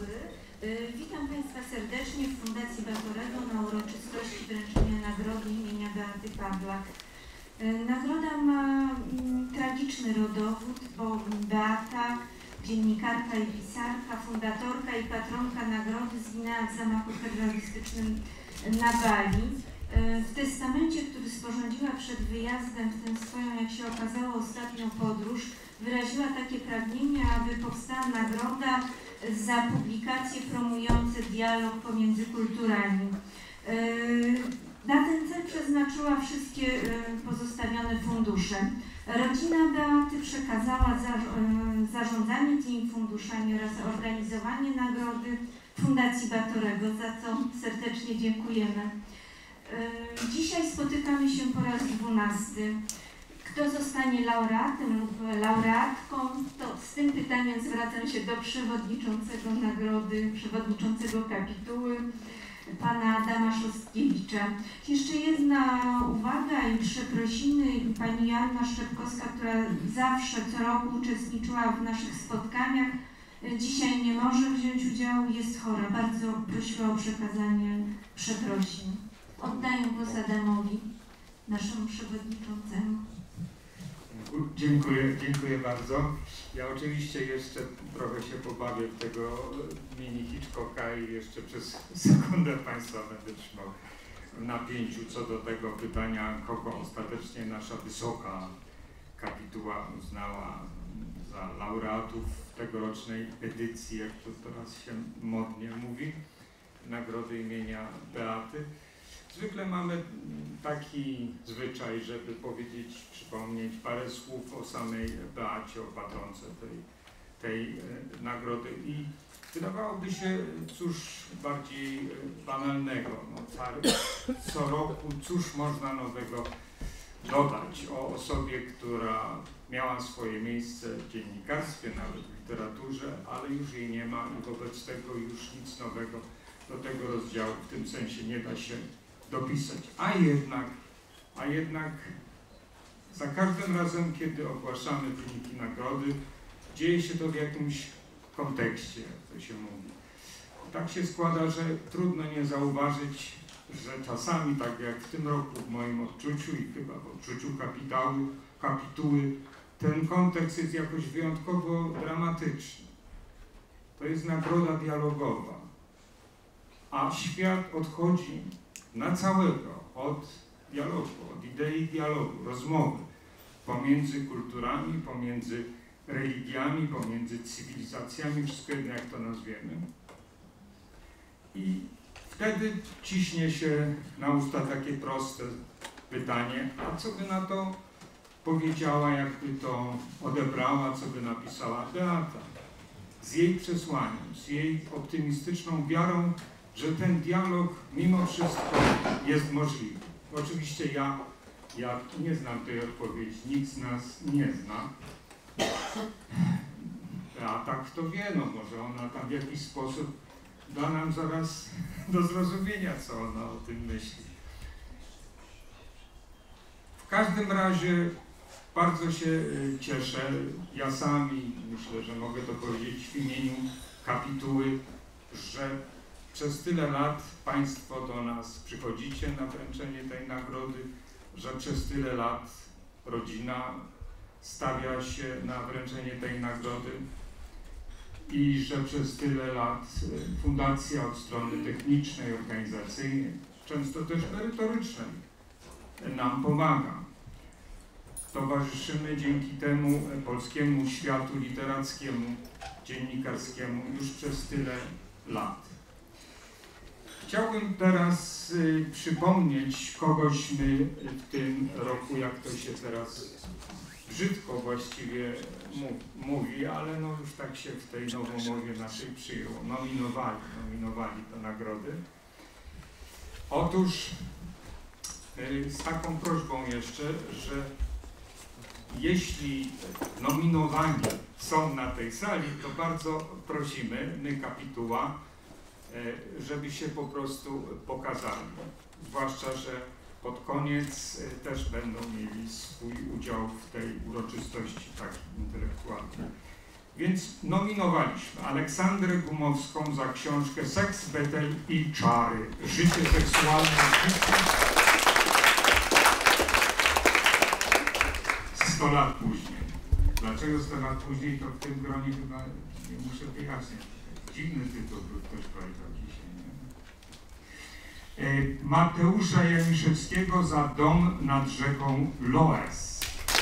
dobry. Witam Państwa serdecznie w Fundacji Batorego na uroczystości wręczenia nagrody imienia Beaty Pawlak. Nagroda ma tragiczny rodowód, bo Beata, dziennikarka i pisarka, fundatorka i patronka nagrody, zginęła w zamachu terrorystycznym na Bali. W testamencie, który sporządziła przed wyjazdem w tę swoją, jak się okazało, ostatnią podróż, wyraziła takie pragnienie, aby powstała nagroda za publikacje promujące dialog pomiędzy kulturami. Na ten cel przeznaczyła wszystkie pozostawione fundusze. Rodzina Beaty przekazała zarządzanie tymi funduszami oraz organizowanie nagrody Fundacji Batorego, za co serdecznie dziękujemy. Dzisiaj spotykamy się po raz 12. Kto zostanie laureatem lub laureatką, to z tym pytaniem zwracam się do przewodniczącego nagrody, przewodniczącego kapituły, pana Adama Szostkiewicza. Jeszcze jedna uwaga i przeprosiny. Pani Joanna Szczepkowska, która zawsze co roku uczestniczyła w naszych spotkaniach, dzisiaj nie może wziąć udziału, jest chora. Bardzo prosiła o przekazanie przeprosin. Oddaję głos Adamowi, naszemu przewodniczącemu. Dziękuję bardzo. Ja oczywiście jeszcze trochę się pobawię w tego mini Hitchcocka i jeszcze przez sekundę Państwa będę trzymał w napięciu co do tego pytania, kogo ostatecznie nasza wysoka kapituła uznała za laureatów tegorocznej edycji, jak to teraz się modnie mówi, nagrody imienia Beaty. Zwykle mamy taki zwyczaj, żeby powiedzieć, przypomnieć parę słów o samej Beacie, o patronce tej nagrody. I wydawałoby się, cóż bardziej banalnego. No, co roku cóż można nowego dodać o osobie, która miała swoje miejsce w dziennikarstwie, nawet w literaturze, ale już jej nie ma i wobec tego już nic nowego do tego rozdziału w tym sensie nie da się dopisać. A jednak za każdym razem, kiedy ogłaszamy wyniki nagrody, dzieje się to w jakimś kontekście, jak to się mówi. Tak się składa, że trudno nie zauważyć, że czasami, tak jak w tym roku w moim odczuciu i chyba w odczuciu kapituły, ten kontekst jest jakoś wyjątkowo dramatyczny. To jest nagroda dialogowa, a świat odchodzi na całego od dialogu, od idei dialogu, rozmowy pomiędzy kulturami, pomiędzy religiami, pomiędzy cywilizacjami, wszystko jedno jak to nazwiemy. I wtedy ciśnie się na usta takie proste pytanie, a co by na to powiedziała, jakby to odebrała, co by napisała Beata? Z jej przesłaniem, z jej optymistyczną wiarą, że ten dialog mimo wszystko jest możliwy. Oczywiście ja nie znam tej odpowiedzi, nikt z nas nie zna. A tak kto wie, no może ona tam w jakiś sposób da nam zaraz do zrozumienia, co ona o tym myśli. W każdym razie bardzo się cieszę, ja sam i myślę, że mogę to powiedzieć w imieniu kapituły, że przez tyle lat Państwo do nas przychodzicie na wręczenie tej nagrody, że przez tyle lat rodzina stawia się na wręczenie tej nagrody i że przez tyle lat fundacja od strony technicznej, organizacyjnej, często też merytorycznej nam pomaga. Towarzyszymy dzięki temu polskiemu światu literackiemu, dziennikarskiemu już przez tyle lat. Chciałbym teraz przypomnieć kogoś my w tym roku, jak to się teraz brzydko właściwie mówi, ale no już tak się w tej nowomowie naszej przyjęło. Nominowali te nagrody. Otóż z taką prośbą jeszcze, że jeśli nominowani są na tej sali, to bardzo prosimy, my kapituła, żeby się po prostu pokazali. Zwłaszcza, że pod koniec też będą mieli swój udział w tej uroczystości takiej intelektualnej. Więc nominowaliśmy Aleksandrę Gumowską za książkę Seks, Betel i czary. Życie seksualne dzieci 100 lat później. Dlaczego 100 lat później, to w tym gronie chyba nie muszę wyjaśniać. Dziwny tytuł, by ktoś powiedział dzisiaj. Nie? Mateusza Janiszewskiego za dom nad rzeką Loes.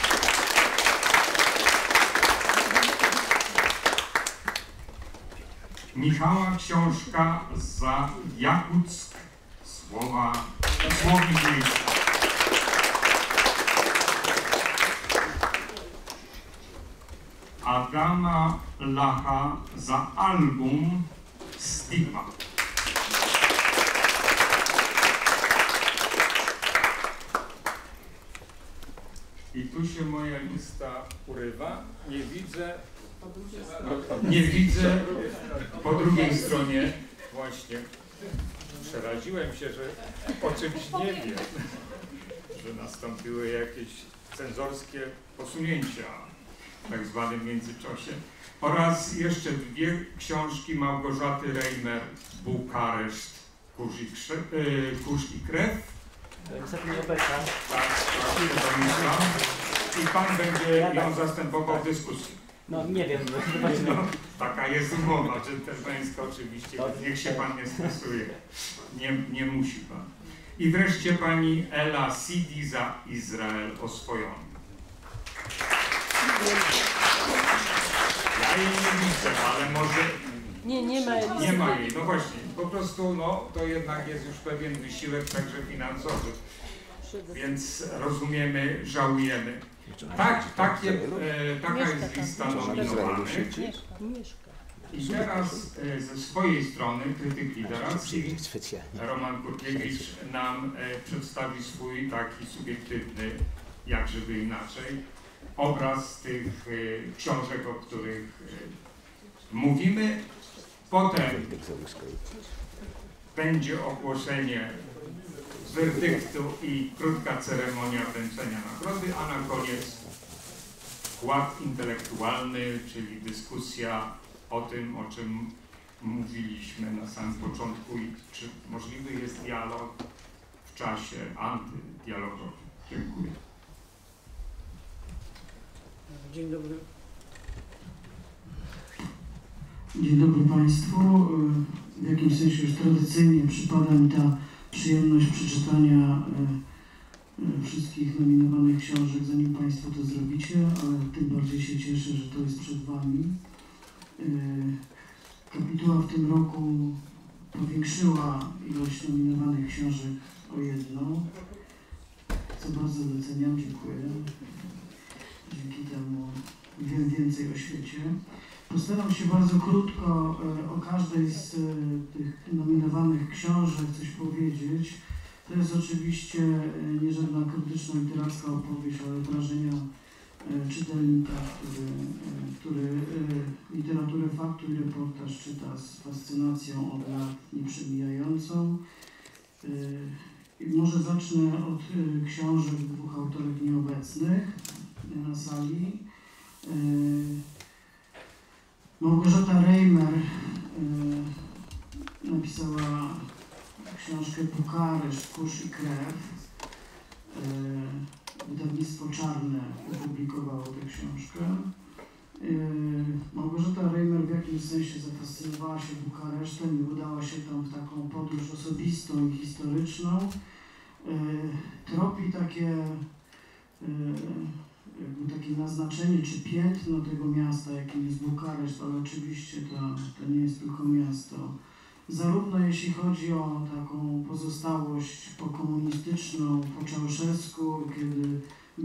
Michała Książka za Jakuck, słownik miejska. Adama Lacha za album Stigma. I tu się moja lista urywa. Nie widzę po drugiej stronie. Właśnie przeraziłem się, że o czymś nie wiem, że nastąpiły jakieś cenzorskie posunięcia w tak zwanym międzyczasie. Oraz jeszcze 2 książki Małgorzaty Reimer, Bukareszt, Kurz i krew. Tak, i pan będzie ją zastępował w dyskusji. No nie wiem, no, taka jest umowa dżentelmeńska oczywiście, niech się pan nie stresuje. Nie musi pan. I wreszcie pani Ela Sidi za Izrael oswojony. Ja jej nie widzę, ale może... Nie ma jej, no właśnie. Po prostu no, to jednak jest już pewien wysiłek także finansowy. Więc rozumiemy, żałujemy. Taka jest lista nominowanych. I teraz ze swojej strony krytyk literacki Roman Kurkiewicz nam przedstawi swój taki subiektywny, jak żeby inaczej, obraz tych książek, o których mówimy. Potem będzie ogłoszenie werdyktu i krótka ceremonia wręczenia nagrody, a na koniec wkład intelektualny, czyli dyskusja o tym, o czym mówiliśmy na samym początku i czy możliwy jest dialog w czasie antydialogowym. Dziękuję. Dzień dobry. Dzień dobry Państwu. W jakimś sensie już tradycyjnie przypada mi ta przyjemność przeczytania wszystkich nominowanych książek, zanim Państwo to zrobicie, ale tym bardziej się cieszę, że to jest przed Wami. Kapituła w tym roku powiększyła ilość nominowanych książek o 1, co bardzo doceniam, dziękuję. Dzięki temu wiem więcej o świecie. Postaram się bardzo krótko o każdej z tych nominowanych książek coś powiedzieć. To jest oczywiście nie żadna krytyczno-literacka opowieść, ale wrażenia czytelnika, który literaturę faktu i reportaż czyta z fascynacją od lat nieprzemijającą. I może zacznę od książek 2 autorek nieobecnych na sali. Małgorzata Reimer napisała książkę Bukareszt, Kurz i krew. Wydawnictwo Czarne opublikowało tę książkę. Małgorzata Reimer w jakimś sensie zafascynowała się Bukaresztem i udała się tam w taką podróż osobistą i historyczną. Tropi takie naznaczenie czy piętno tego miasta, jakim jest Bukareszt, ale oczywiście to nie jest tylko miasto. Zarówno jeśli chodzi o taką pozostałość pokomunistyczną, po Czałszewsku, kiedy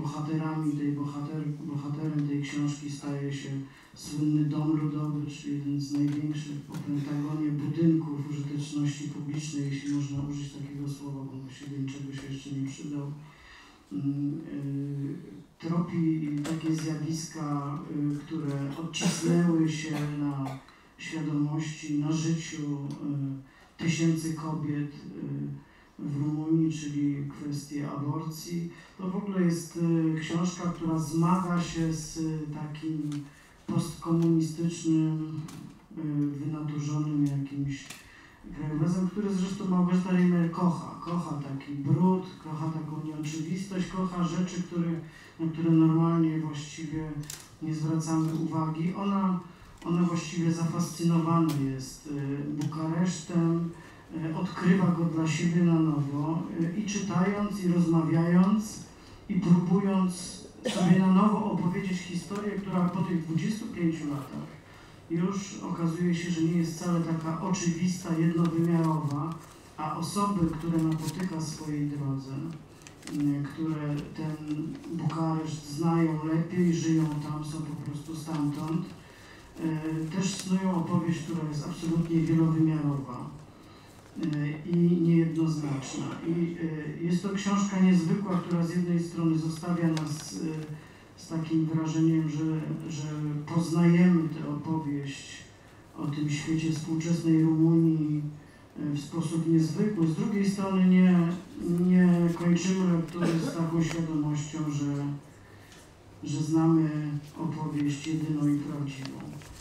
bohaterem tej książki staje się słynny Dom Ludowy, czyli jeden z największych po Pentagonie budynków użyteczności publicznej, jeśli można użyć takiego słowa, bo właściwie niczego się jeszcze nie przydał. Tropi takie zjawiska, które odcisnęły się na świadomości, na życiu tysięcy kobiet w Rumunii, czyli kwestie aborcji. To w ogóle jest książka, która zmaga się z takim postkomunistycznym, wynaturzonym jakimś krajobrazem, który zresztą Małgorzata Reimer kocha. Kocha taki brud, kocha taką nieoczywistość, kocha rzeczy, na które normalnie właściwie nie zwracamy uwagi. Ona właściwie zafascynowana jest Bukaresztem, odkrywa go dla siebie na nowo i czytając, i rozmawiając, i próbując sobie na nowo opowiedzieć historię, która po tych 25 latach już okazuje się, że nie jest wcale taka oczywista, jednowymiarowa, a osoby, które napotyka w swojej drodze, które ten Bukareszt znają lepiej, żyją tam, są po prostu stamtąd, też snują opowieść, która jest absolutnie wielowymiarowa i niejednoznaczna. I jest to książka niezwykła, która z jednej strony zostawia nas z takim wrażeniem, że poznajemy tę opowieść o tym świecie współczesnej Rumunii w sposób niezwykły. Z drugiej strony nie kończymy lektury z taką świadomością, że znamy opowieść jedyną i prawdziwą.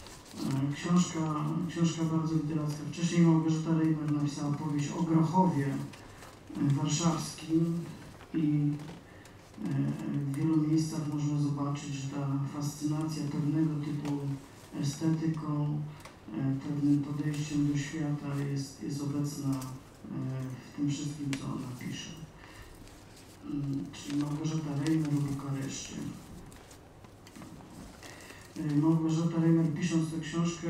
Książka bardzo literacka. Wcześniej Małgorzata Reimer napisała powieść o Grochowie warszawskim i w wielu miejscach można zobaczyć, że ta fascynacja pewnego typu estetyką, pewnym podejściem do świata jest obecna w tym wszystkim, co ona pisze. Czyli Małgorzata Reimer o Bukareszcie. Małgorzata Reimer, pisząc tę książkę,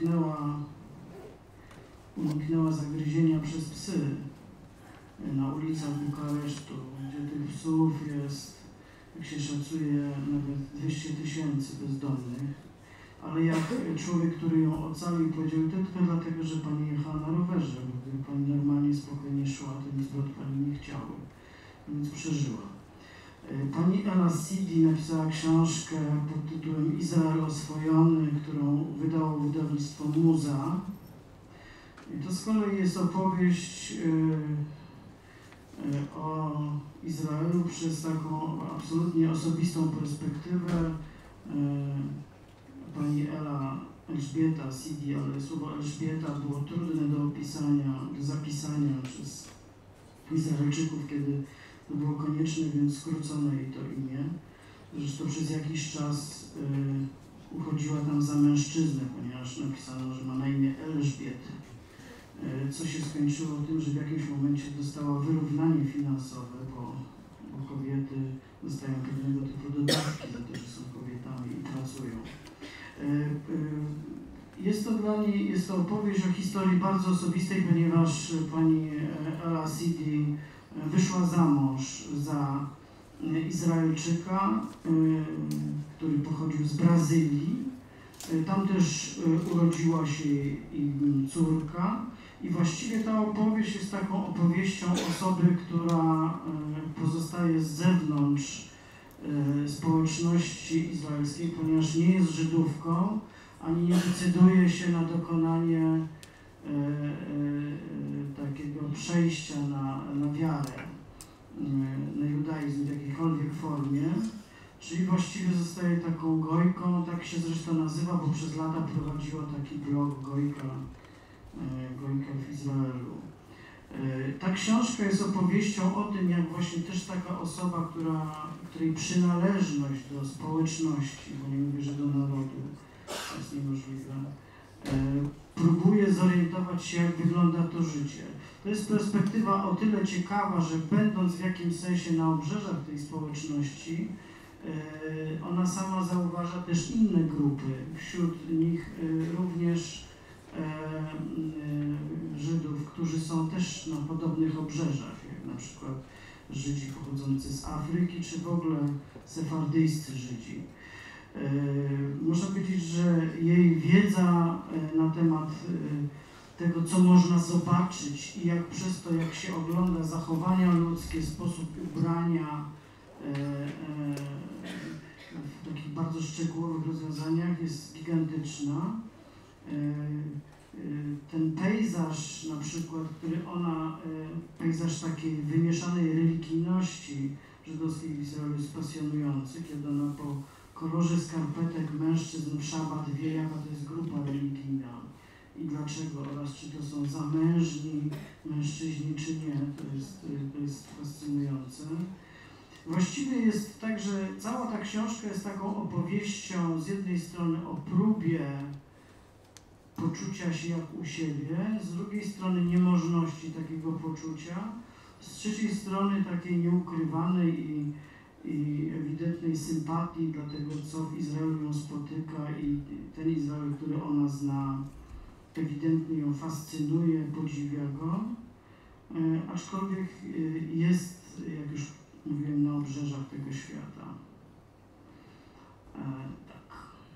uniknęła zagryzienia przez psy na ulicach Bukaresztu, gdzie tych psów jest, jak się szacuje, nawet 200 000 bezdomnych. Ale jak człowiek, który ją ocalił, powiedział, to tylko dlatego, że pani jechała na rowerze, bo gdyby pani normalnie, spokojnie szła, to nic by od pani nie chciały, więc przeżyła. Pani Ela Sidi napisała książkę pod tytułem Izrael oswojony, którą wydało wydawnictwo Muza. I to z kolei jest opowieść o Izraelu przez taką absolutnie osobistą perspektywę. Pani Elżbieta Sidi, ale słowo Elżbieta było trudne do opisania, do zapisania przez Izraelczyków, kiedy to było konieczne, więc skrócono jej to imię. Zresztą przez jakiś czas uchodziła tam za mężczyznę, ponieważ napisano, że ma na imię Elżbiety. Co się skończyło tym, że w jakimś momencie dostała wyrównanie finansowe, bo kobiety dostają pewnego typu dodatki za to, że są kobietami i pracują. Jest to opowieść o historii bardzo osobistej, ponieważ pani Ela Sidi wyszła za mąż za Izraelczyka, który pochodził z Brazylii. Tam też urodziła się jej córka i właściwie ta opowieść jest taką opowieścią osoby, która pozostaje z zewnątrz społeczności izraelskiej, ponieważ nie jest Żydówką, ani nie decyduje się na dokonanie takiego przejścia na wiarę, na judaizm w jakiejkolwiek formie, czyli właściwie zostaje taką gojką, tak się zresztą nazywa, bo przez lata prowadziła taki blog Gojka w Izraelu. Ta książka jest opowieścią o tym, jak właśnie też taka osoba, której przynależność do społeczności, bo nie mówię, że do narodu, to jest niemożliwe, próbuje zorientować się, jak wygląda to życie. To jest perspektywa o tyle ciekawa, że będąc w jakimś sensie na obrzeżach tej społeczności, ona sama zauważa też inne grupy, wśród nich również Żydów, którzy są też na podobnych obrzeżach, jak na przykład Żydzi pochodzący z Afryki, czy w ogóle sefardyjscy Żydzi. Można powiedzieć, że jej wiedza na temat tego, co można zobaczyć i jak przez to, jak się ogląda zachowania ludzkie, sposób ubrania w takich bardzo szczegółowych rozwiązaniach jest gigantyczna. Ten pejzaż na przykład, pejzaż takiej wymieszanej religijności żydowskiej w Izraelu jest pasjonujący, kiedy ona po kolorze skarpetek mężczyzn w szabat wie, jaka to jest grupa religijna i dlaczego, oraz czy to są zamężni mężczyźni, czy nie. To jest fascynujące. Właściwie jest tak, że cała ta książka jest taką opowieścią z jednej strony o próbie poczucia się jak u siebie, z drugiej strony niemożności takiego poczucia, z trzeciej strony takiej nieukrywanej i ewidentnej sympatii dla tego, co w Izraelu ją spotyka i ten Izrael, który ona zna, ewidentnie ją fascynuje, podziwia go, aczkolwiek jest, jak już mówiłem, na obrzeżach tego świata. Tak.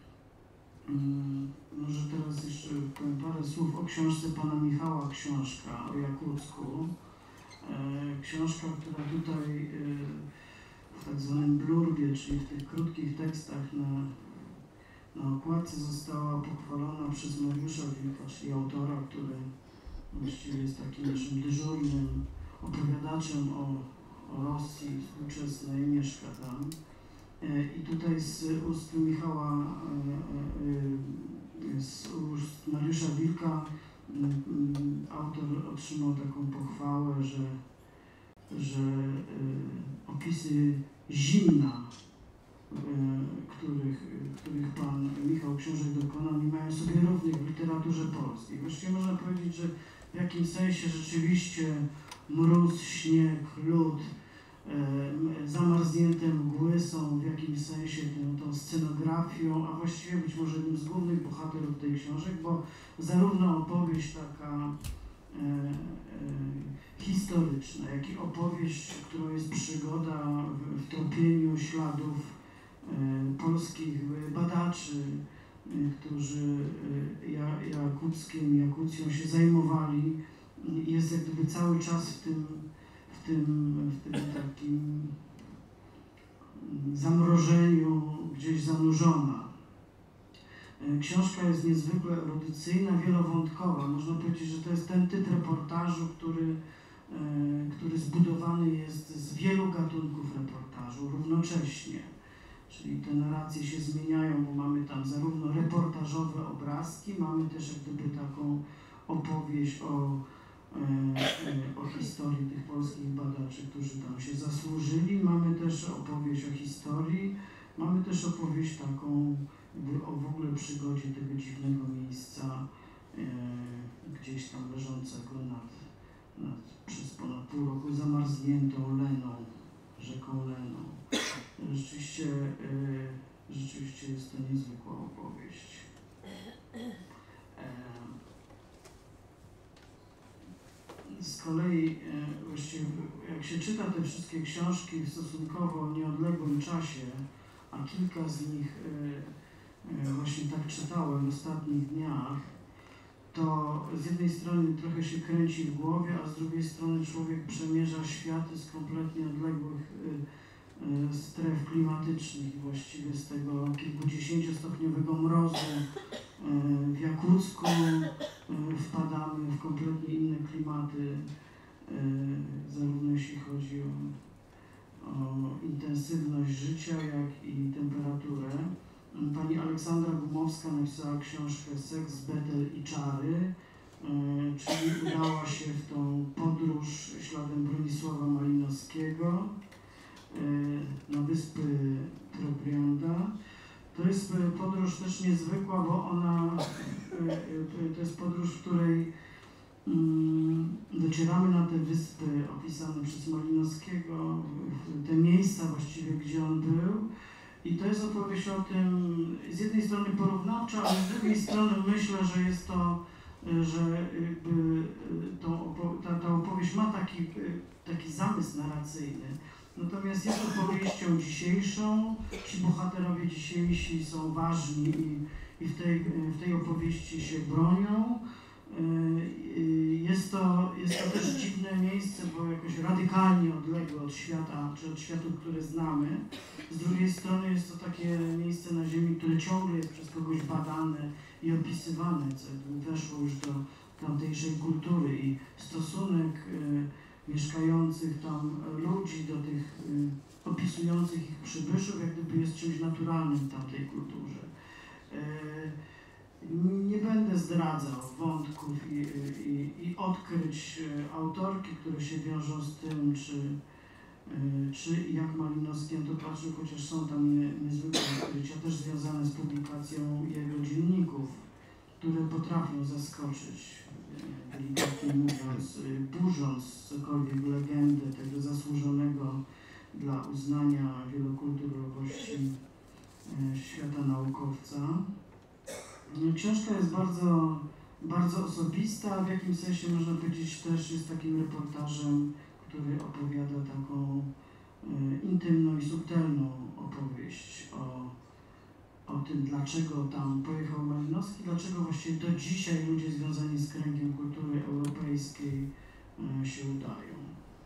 Może teraz jeszcze powiem parę słów o książce pana Michała Książka o Jakucku. Książka, która tutaj w tak zwanym blurbie, czyli w tych krótkich tekstach na okładce została pochwalona przez Mariusza Wilka, czyli autora, który właściwie jest takim naszym dyżurnym opowiadaczem o Rosji współczesnej, mieszka tam. I tutaj z ust Michała, z ust Mariusza Wilka autor otrzymał taką pochwałę, że opisy zimna, których pan Michał Książek dokonał, nie mają sobie równych w literaturze polskiej. Właściwie można powiedzieć, że w jakimś sensie rzeczywiście mróz, śnieg, lód, zamarznięte mgły są w jakimś sensie tą scenografią, a właściwie być może jednym z głównych bohaterów tej książek, bo zarówno opowieść taka historyczna, jak i opowieść, którą jest przygoda w tropieniu śladów polskich badaczy, którzy Jakucją się zajmowali, jest jak gdyby cały czas w tym takim zamrożeniu gdzieś zanurzona. Książka jest niezwykle erudycyjna, wielowątkowa. Można powiedzieć, że to jest ten typ reportażu, który zbudowany jest z wielu gatunków reportażu równocześnie. Czyli te narracje się zmieniają, bo mamy tam zarówno reportażowe obrazki, mamy też jak gdyby taką opowieść o historii tych polskich badaczy, którzy tam się zasłużyli. Mamy też opowieść o historii, mamy też opowieść taką o w ogóle przygodzie tego dziwnego miejsca, gdzieś tam leżącego przez ponad pół roku zamarzniętą Leną, rzeką Leną. Rzeczywiście jest to niezwykła opowieść. Z kolei właściwie jak się czyta te wszystkie książki w stosunkowo nieodległym czasie, a kilka z nich właśnie tak czytałem w ostatnich dniach, to z jednej strony trochę się kręci w głowie, a z drugiej strony człowiek przemierza światy z kompletnie odległych stref klimatycznych. Właściwie z tego kilkudziesięciostopniowego mrozu w Jakucku wpadamy w kompletnie inne klimaty, zarówno jeśli chodzi o intensywność życia, jak i temperaturę. Pani Aleksandra Gumowska napisała książkę Seks, Betel i czary, czyli udała się w tą podróż śladem Bronisława Malinowskiego na wyspy Trobrianda. To jest podróż też niezwykła, bo to jest podróż, w której docieramy na te wyspy opisane przez Malinowskiego, te miejsca właściwie, gdzie on był. I to jest opowieść o tym, z jednej strony porównawcza, ale z drugiej strony myślę, że jest to, że ta opowieść ma taki zamysł narracyjny. Natomiast jest opowieścią dzisiejszą, ci bohaterowie dzisiejsi są ważni i w tej opowieści się bronią. Jest to też dziwne miejsce, bo jakoś radykalnie odległe od świata, czy od światów, które znamy. Z drugiej strony jest to takie miejsce na ziemi, które ciągle jest przez kogoś badane i opisywane, co weszło już do tamtejszej kultury i stosunek mieszkających tam ludzi do tych opisujących ich przybyszów, jak gdyby jest czymś naturalnym w tamtej kulturze. Nie będę zdradzał wątków i odkryć autorki, które się wiążą z tym, czy jak Malinowski to patrzył, chociaż są tam niezwykłe odkrycia, też związane z publikacją jego dzienników, które potrafią zaskoczyć, delikatnie mówiąc, burząc cokolwiek legendę tego zasłużonego dla uznania wielokulturowości świata naukowca. Książka jest bardzo, bardzo osobista, w jakimś sensie można powiedzieć też jest takim reportażem, który opowiada taką intymną i subtelną opowieść o tym, dlaczego tam pojechał Malinowski, dlaczego właściwie do dzisiaj ludzie związani z kręgiem kultury europejskiej się udają.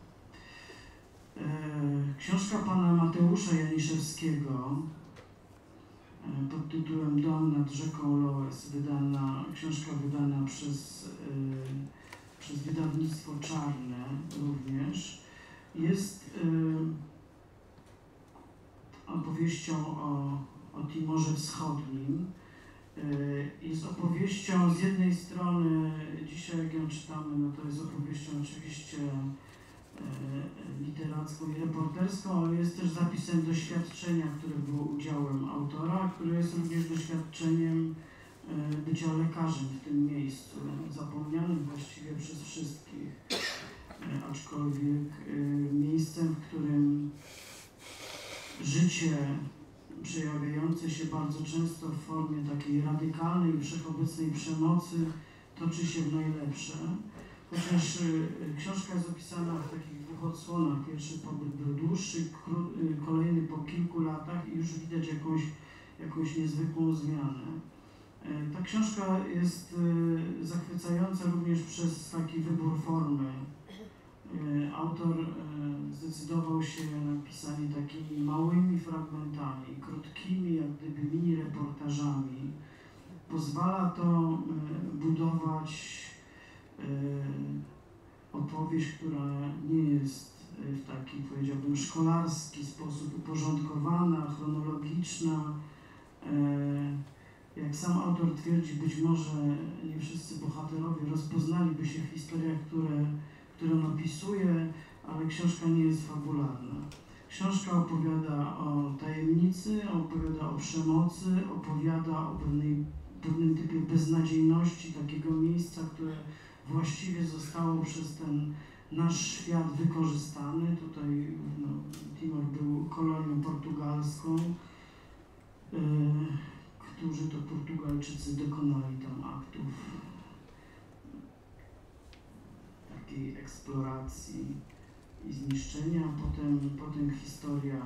Książka pana Mateusza Janiszewskiego pod tytułem Dom nad rzeką Loes, książka wydana przez wydawnictwo Czarne również, jest opowieścią o Timorze Wschodnim. Jest opowieścią z jednej strony, dzisiaj jak ją czytamy, no to jest opowieścią oczywiście literacką i reporterską, ale jest też zapisem doświadczenia, które było udziałem autora, które jest również doświadczeniem bycia lekarzem w tym miejscu, zapomnianym właściwie przez wszystkich, aczkolwiek miejscem, w którym życie przejawiające się bardzo często w formie takiej radykalnej i wszechobecnej przemocy toczy się w najlepsze. Chociaż książka jest opisana w takich dwóch odsłonach. Pierwszy pobyt był dłuższy, kolejny po kilku latach i już widać jakąś niezwykłą zmianę. Ta książka jest zachwycająca również przez taki wybór formy. Autor zdecydował się na pisanie takimi małymi fragmentami, krótkimi, jak gdyby mini reportażami. Pozwala to budować opowieść, która nie jest w taki, powiedziałbym, szkolarski sposób uporządkowana, chronologiczna. Jak sam autor twierdzi, być może nie wszyscy bohaterowie rozpoznaliby się w historiach, które on opisuje, ale książka nie jest fabularna. Książka opowiada o tajemnicy, opowiada o przemocy, opowiada o pewnym typie beznadziejności takiego miejsca, które właściwie zostało przez ten nasz świat wykorzystany. Tutaj Timor był kolonią portugalską, którzy to Portugalczycy dokonali tam aktów takiej eksploracji i zniszczenia. Potem historia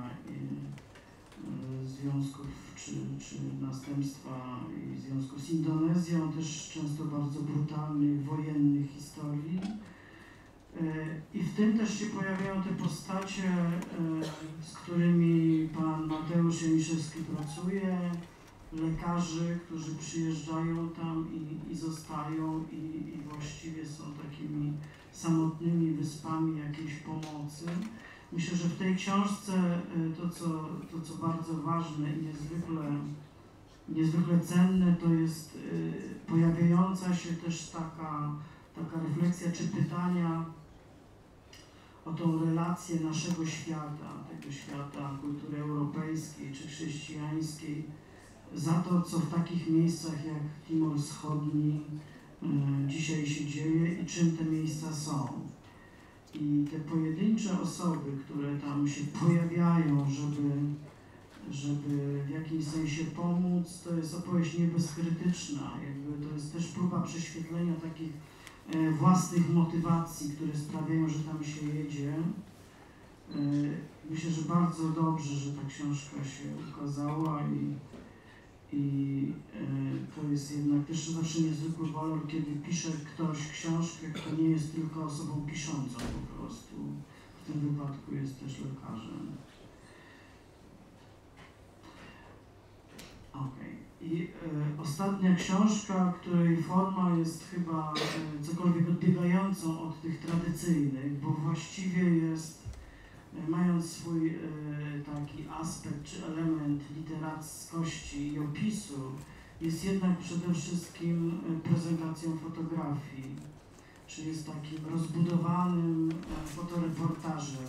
związków czy następstwa i związku z Indonezją, też często bardzo brutalnych, wojennych historii. I w tym też się pojawiają te postacie, z którymi pan Mateusz Janiszewski pracuje, lekarzy, którzy przyjeżdżają tam i zostają i właściwie są takimi samotnymi wyspami jakiejś pomocy. Myślę, że w tej książce to co bardzo ważne i niezwykle cenne, to jest pojawiająca się też taka refleksja czy pytania o tą relację naszego świata, tego świata kultury europejskiej czy chrześcijańskiej, za to, co w takich miejscach jak Timor Wschodni dzisiaj się dzieje i czym te miejsca są. I te pojedyncze osoby, które tam się pojawiają, żeby w jakimś sensie pomóc, to jest opowieść niebezkrytyczna. Jakby to jest też próba prześwietlenia takich własnych motywacji, które sprawiają, że tam się jedzie. Myślę, że bardzo dobrze, że ta książka się ukazała i to jest jednak też zawsze niezwykły walor, kiedy pisze ktoś książkę, kto nie jest tylko osobą piszącą po prostu. W tym wypadku jest też lekarzem. Okej. I ostatnia książka, której forma jest chyba cokolwiek odbiegającą od tych tradycyjnych, bo właściwie jest mając swój taki aspekt czy element literackości i opisu, jest jednak przede wszystkim prezentacją fotografii, czy jest takim rozbudowanym fotoreportażem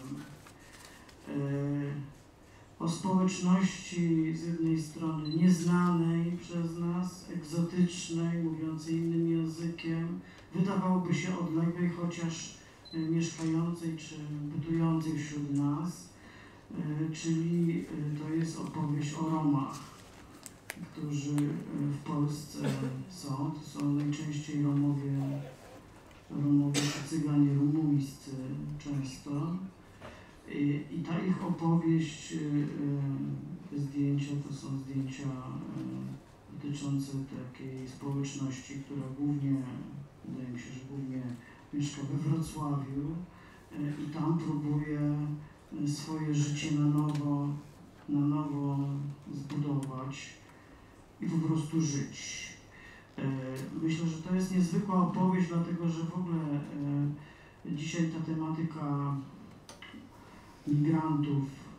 o społeczności z jednej strony nieznanej przez nas, egzotycznej, mówiącej innym językiem, wydawałoby się odległej, chociaż mieszkającej czy bytującej wśród nas, czyli to jest opowieść o Romach, którzy w Polsce są. To są najczęściej Romowie czy Cyganie rumuńscy często. I ta ich opowieść, te zdjęcia to są zdjęcia dotyczące takiej społeczności, która głównie, wydaje mi się, że głównie mieszka we Wrocławiu i tam próbuje swoje życie na nowo zbudować i po prostu żyć. Myślę, że to jest niezwykła opowieść, dlatego że w ogóle dzisiaj ta tematyka migrantów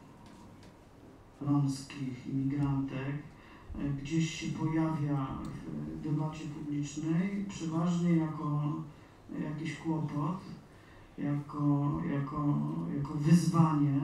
romskich, imigrantek gdzieś się pojawia w debacie publicznej, przeważnie jako jakiś kłopot, jako wyzwanie.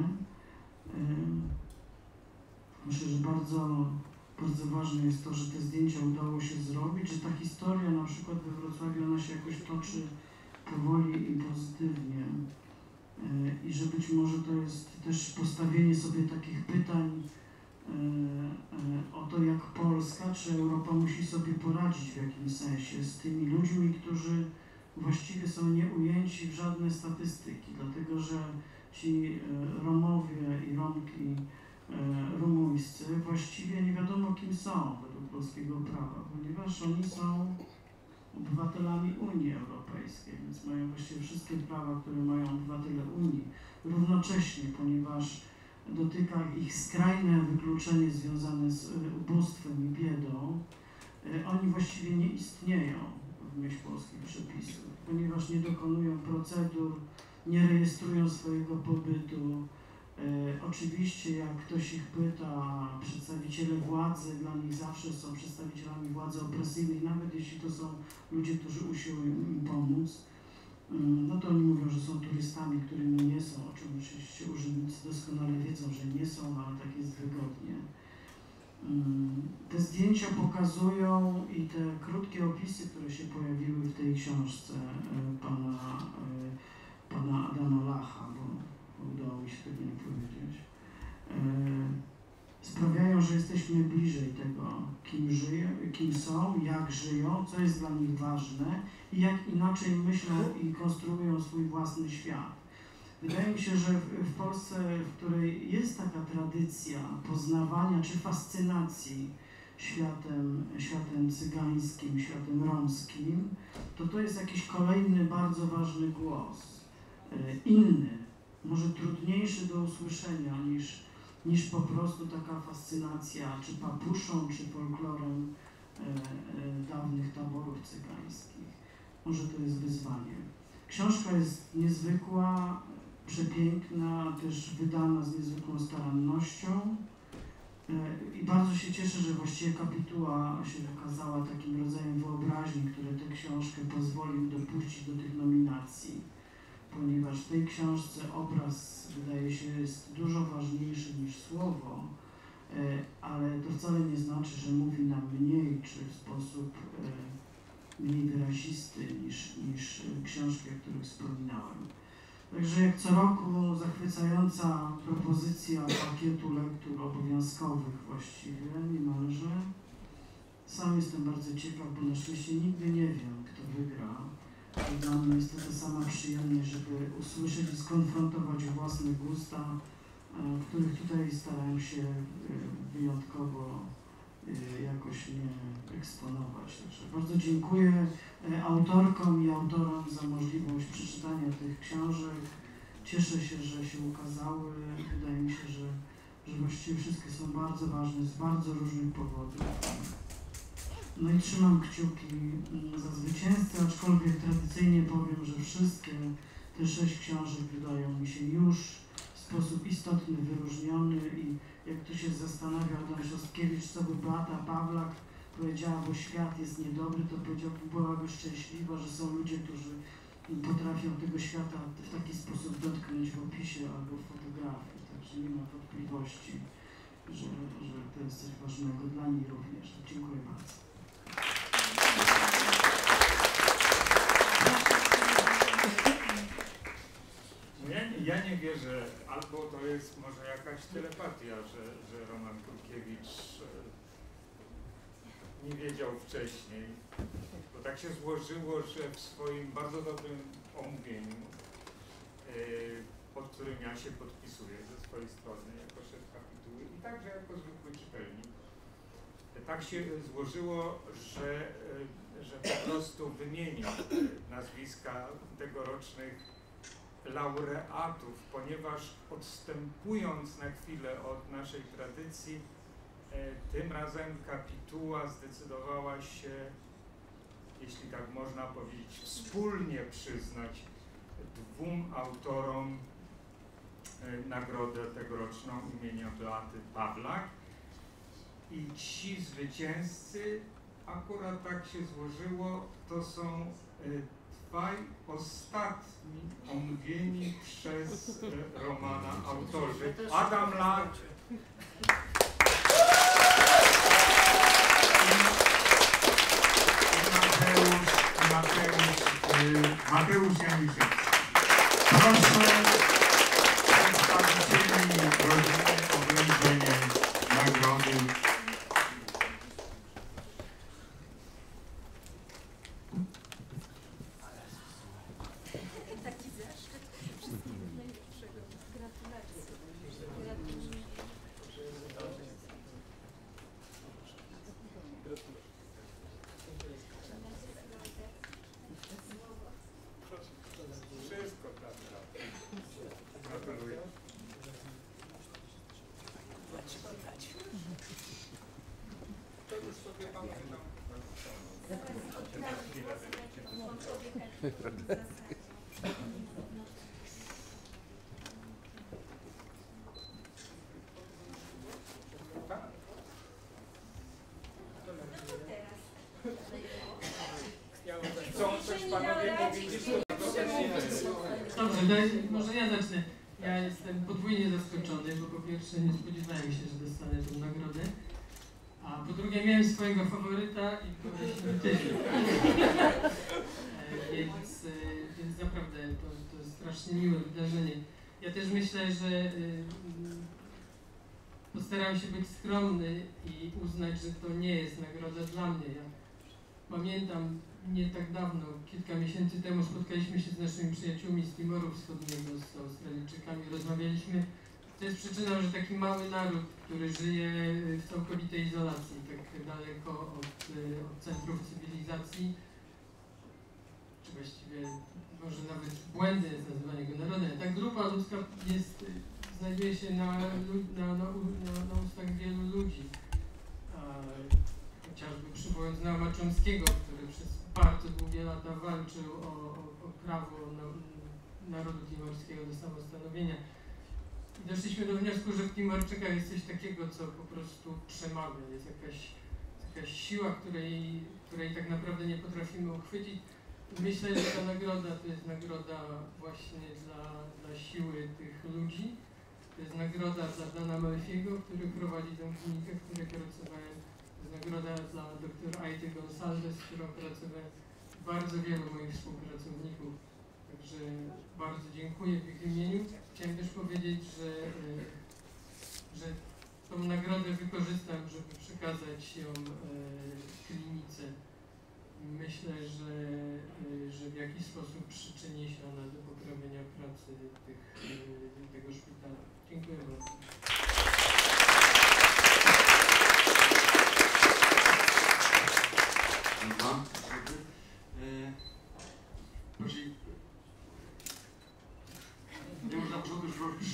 Myślę, że bardzo ważne jest to, że te zdjęcia udało się zrobić, że ta historia na przykład we Wrocławiu ona się jakoś toczy powoli i pozytywnie. I że być może to jest też postawienie sobie takich pytań o to, jak Polska czy Europa musi sobie poradzić w jakimś sensie z tymi ludźmi, którzy właściwie są nieujęci w żadne statystyki, dlatego że ci Romowie i Romki rumuńscy właściwie nie wiadomo kim są według polskiego prawa, ponieważ oni są obywatelami Unii Europejskiej, więc mają właściwie wszystkie prawa, które mają obywatele Unii. Równocześnie, ponieważ dotyka ich skrajne wykluczenie związane z ubóstwem i biedą, oni właściwie nie istnieją w myśl polskich przepisów, ponieważ nie dokonują procedur, nie rejestrują swojego pobytu. Oczywiście jak ktoś ich pyta, przedstawiciele władzy dla nich zawsze są przedstawicielami władzy opresyjnej, nawet jeśli to są ludzie, którzy usiłują im pomóc, no to oni mówią, że są turystami, którymi nie są, o czym oczywiście urzędnicy doskonale wiedzą, że nie są, ale tak jest wygodnie. Te zdjęcia pokazują i te krótkie opisy, które się pojawiły w tej książce pana Adama Lacha, bo udało mi się tego nie powiedzieć, sprawiają, że jesteśmy bliżej tego, kim są, jak żyją, co jest dla nich ważne i jak inaczej myślą i konstruują swój własny świat. Wydaje mi się, że w Polsce, w której jest taka tradycja poznawania czy fascynacji światem cygańskim, światem romskim, to jest jakiś kolejny bardzo ważny głos, inny, może trudniejszy do usłyszenia niż po prostu taka fascynacja czy papuszą, czy folklorem dawnych taborów cygańskich. Może to jest wyzwanie. Książka jest niezwykła, przepiękna, też wydana z niezwykłą starannością i bardzo się cieszę, że właściwie kapituła się okazała takim rodzajem wyobraźni, który tę książkę pozwolił dopuścić do tych nominacji, ponieważ w tej książce obraz, wydaje się, jest dużo ważniejszy niż słowo, ale to wcale nie znaczy, że mówi nam mniej czy w sposób mniej wyrazisty niż książki, o których wspominałem. Także jak co roku zachwycająca propozycja pakietu lektur obowiązkowych właściwie niemalże. Sam jestem bardzo ciekaw, bo na szczęście nigdy nie wiem, kto wygra. Dla mnie jest to ta sama przyjemność, żeby usłyszeć i skonfrontować własne gusta, których tutaj starałem się wyjątkowo jakoś nie eksponować. Także bardzo dziękuję autorkom i autorom za możliwość przeczytania tych książek. Cieszę się, że się ukazały. Wydaje mi się, że właściwie wszystkie są bardzo ważne z bardzo różnych powodów. No i trzymam kciuki za zwycięzcę, aczkolwiek tradycyjnie powiem, że wszystkie te 6 książek wydają mi się już z sposób istotny wyróżniony i jak tu się zastanawia Adam Szostkiewicz, co by Beata Pawlak powiedziała, bo świat jest niedobry, to byłaby szczęśliwa, że są ludzie, którzy potrafią tego świata w taki sposób dotknąć w opisie albo w fotografii. Także nie ma wątpliwości, że to jest coś ważnego dla niej również. Dziękuję bardzo. Ja nie wierzę, albo to jest może jakaś telepatia, że Roman Kurkiewicz nie wiedział wcześniej, bo tak się złożyło, że w swoim bardzo dobrym omówieniu, pod którym ja się podpisuję ze swojej strony jako szef kapituły i także jako zwykły czytelnik, tak się złożyło, że po prostu wymienił nazwiska tegorocznych laureatów, ponieważ odstępując na chwilę od naszej tradycji, tym razem kapituła zdecydowała się, jeśli tak można powiedzieć, wspólnie przyznać dwóm autorom nagrodę tegoroczną imienia Beaty Pawlak. I ci zwycięzcy, akurat tak się złożyło, to są dwaj ostatni omówieni przez Romana autorzy. Adam Lat i Mateusz Janiszewski. Proszę przedstawicieli rodziny o wręczenie nagrody. Taki zaszczyt. Wszystkiego najlepszego. Gratulacje. Wszystko prawda. Gratuluję. To już sobie pamiętam. Chcą coś panowie powiedzieć? Dobrze, może ja zacznę. Ja jestem podwójnie zaskoczony, bo po pierwsze nie spodziewałem się, że dostanę tę nagrodę, a po drugie miałem swojego faworyta i powiedzmy tyle. Więc naprawdę to jest strasznie miłe wydarzenie. Ja też myślę, że postaram się być skromny i uznać, że to nie jest nagroda dla mnie. Ja pamiętam, nie tak dawno, kilka miesięcy temu spotkaliśmy się z naszymi przyjaciółmi z Timoru Wschodniego, z Australijczykami, rozmawialiśmy. To jest przyczyną, że taki mały naród, który żyje w całkowitej izolacji, tak daleko od centrów cywilizacji, czy właściwie może nawet błędne jest nazywanie go narodem. Ta grupa ludzka znajduje się na ustach wielu ludzi. Chociażby przywołując Noama Chomskiego, który przez bardzo długie lata walczył o prawo narodu timorskiego do samostanowienia. I doszliśmy do wniosku, że w Timorczykach jest coś takiego, co po prostu przemawia. Jest jakaś siła, której tak naprawdę nie potrafimy uchwycić. Myślę, że ta nagroda to jest nagroda właśnie dla siły tych ludzi. To jest nagroda dla Dana Malfiego, który prowadzi tę klinikę, w której pracowałem. To jest nagroda dla dr Aity Gonsalves, z którą pracowałem. Bardzo wielu moich współpracowników. Także bardzo dziękuję w ich imieniu. Chciałem też powiedzieć, że tą nagrodę wykorzystam, żeby przekazać ją klinice. Myślę, że w jakiś sposób przyczyni się ona do poprawienia pracy tego szpitala. Dziękuję bardzo. Ja już na początku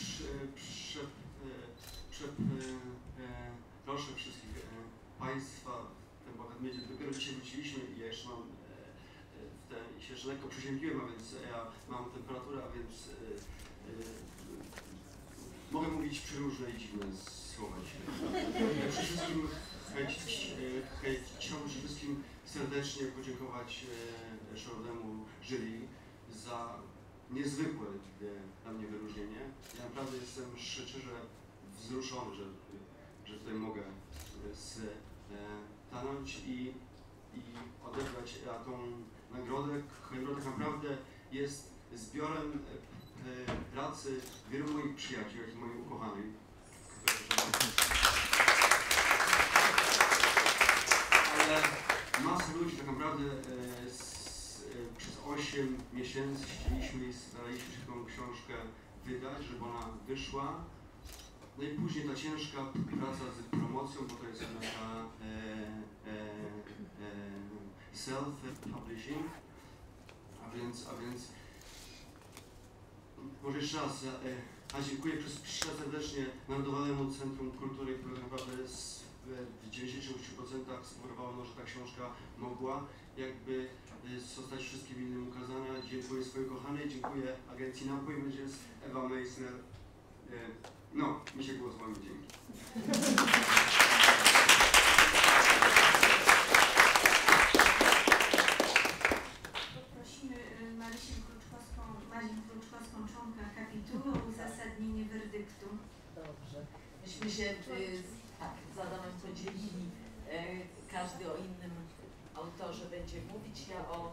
proszę wszystkich Państwa w tym Bohatmiedzie. Dopiero dzisiaj wróciliśmy i ja jeszcze mam się jeszcze lekko przeziębiłem, a więc ja mam temperaturę, a więc mogę mówić przeróżne i dziwne słowa dzisiaj. Przede wszystkim chciałbym przede wszystkim serdecznie podziękować szanownnemu jury za niezwykłe dla mnie wyróżnienie. Ja naprawdę jestem szczerze wzruszony, że tutaj mogę stanąć i odebrać tą nagrodę, która tak naprawdę jest zbiorem pracy wielu moich przyjaciół, jak i moich ukochanych. Ale masa ludzi tak naprawdę przez 8 miesięcy siedzieliśmy i staraliśmy się tą książkę wydać, żeby ona wyszła. No i później ta ciężka praca z promocją, bo to jest taka self-publishing, a więc może jeszcze raz, dziękuję serdecznie Narodowemu Centrum Kultury, które naprawdę w 96% spowodowało, że ta książka mogła jakby zostać wszystkim innym ukazana. Dziękuję swojej kochanej, dziękuję agencji Napój Images, Ewa Meissner. No, mi się głos wam dzięki. Poprosimy Marię Kluczkowską, członka kapituły, o uzasadnienie werdyktu. Dobrze. Myśmy się z Adamem podzielili, każdy o innym autorze będzie mówić. Ja o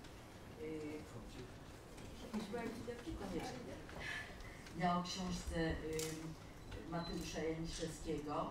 Ja o książce Mateusza Janiszewskiego.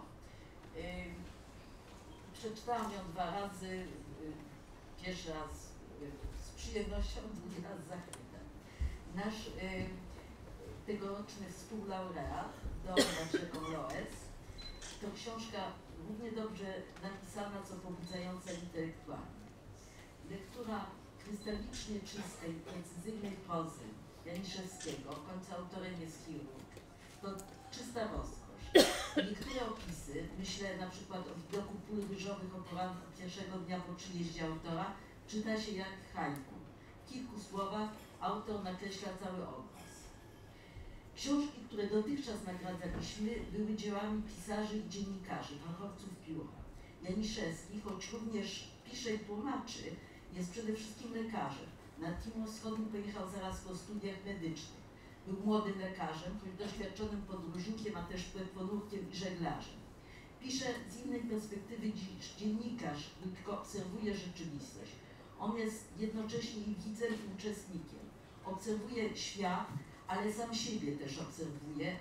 Przeczytałam ją 2 razy. Pierwszy raz z przyjemnością, drugi raz z zachwytem. Nasz tegoroczny współlaureat, Don Pacheco Loes, to książka równie dobrze napisana, co pobudzająca intelektualnie. Lektura krystalicznie czystej, precyzyjnej prozy Janiszewskiego, w końcu autorem jest chirurg, to czysta rozkosz. Niektóre opisy, myślę na przykład o widoku pól ryżowych o poranku pierwszego dnia po przyjeździe autora, czyta się jak haiku. W kilku słowach autor nakreśla cały obraz. Książki, które dotychczas nagradzaliśmy, były dziełami pisarzy i dziennikarzy, fachowców pióra. Janiszewski, choć również pisze i tłumaczy, jest przede wszystkim lekarzem. Na Timor Wschodnim pojechał zaraz po studiach medycznych. Był młodym lekarzem, choć doświadczonym podróżnikiem, a też płetwonurkiem i żeglarzem. Pisze z innej perspektywy niż dziennikarz, który tylko obserwuje rzeczywistość. On jest jednocześnie i widzem, i uczestnikiem. Obserwuje świat, ale sam siebie też obserwuje.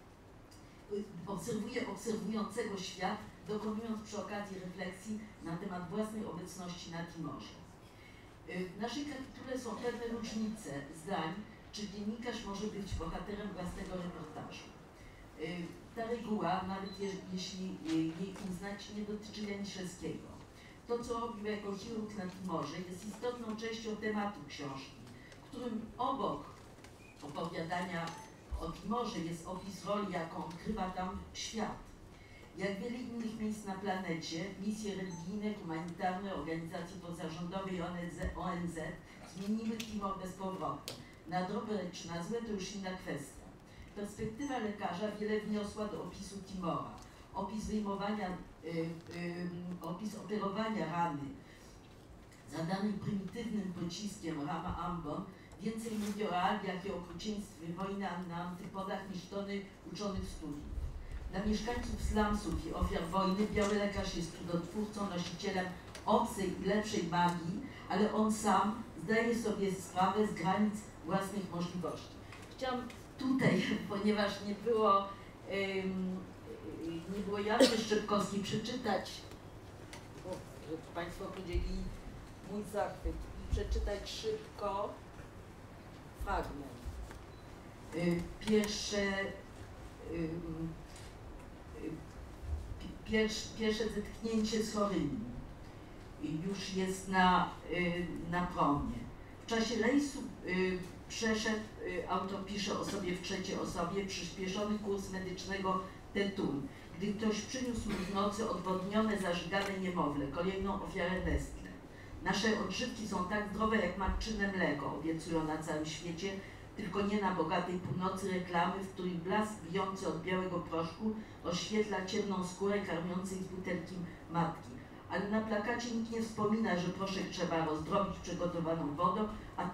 Obserwuje obserwującego świat, dokonując przy okazji refleksji na temat własnej obecności na Timorze. W naszej kapitule są pewne różnice zdań, czy dziennikarz może być bohaterem własnego reportażu. Ta reguła, nawet jeśli jej uznać, nie dotyczy Janiszewskiego. To, co robił jako chirurg na Timorze, jest istotną częścią tematu książki, w którym obok opowiadania o Timorze jest opis roli, jaką odgrywa tam świat. Jak wiele innych miejsc na planecie, misje religijne, humanitarne, organizacje pozarządowe i ONZ zmieniły Timor bezpowrotnie. Na dobre czy na złe to już inna kwestia. Perspektywa lekarza wiele wniosła do opisu Timora. Opis wyjmowania, opis operowania rany zadanej prymitywnym pociskiem Rama Ambon więcej mówi o realiach i okrucieństwie wojny na antypodach niż tony uczonych studiów. Dla mieszkańców slumsów i ofiar wojny biały lekarz jest cudotwórcą, nosicielem obcej i lepszej magii, ale on sam zdaje sobie sprawę z granic własnych możliwości. Chciałam tutaj, ponieważ nie było Joanny Szczepkowskiej, przeczytać, żeby Państwo podzielili mój zachwyt, i przeczytać szybko fragment. Pierwsze zetknięcie z chorymi już jest na promie. W czasie rejsu autor pisze o sobie w trzeciej osobie, przyspieszony kurs medycznego Tetun, gdy ktoś przyniósł w nocy odwodnione, zażygane niemowlę, kolejną ofiarę Nestle. Nasze odżywki są tak zdrowe jak matczyne mleko, obiecują na całym świecie, tylko nie na bogatej północy reklamy, w której blask bijący od białego proszku oświetla ciemną skórę karmiącej z butelki matki. Ale na plakacie nikt nie wspomina, że proszek trzeba rozdrobić przygotowaną wodą,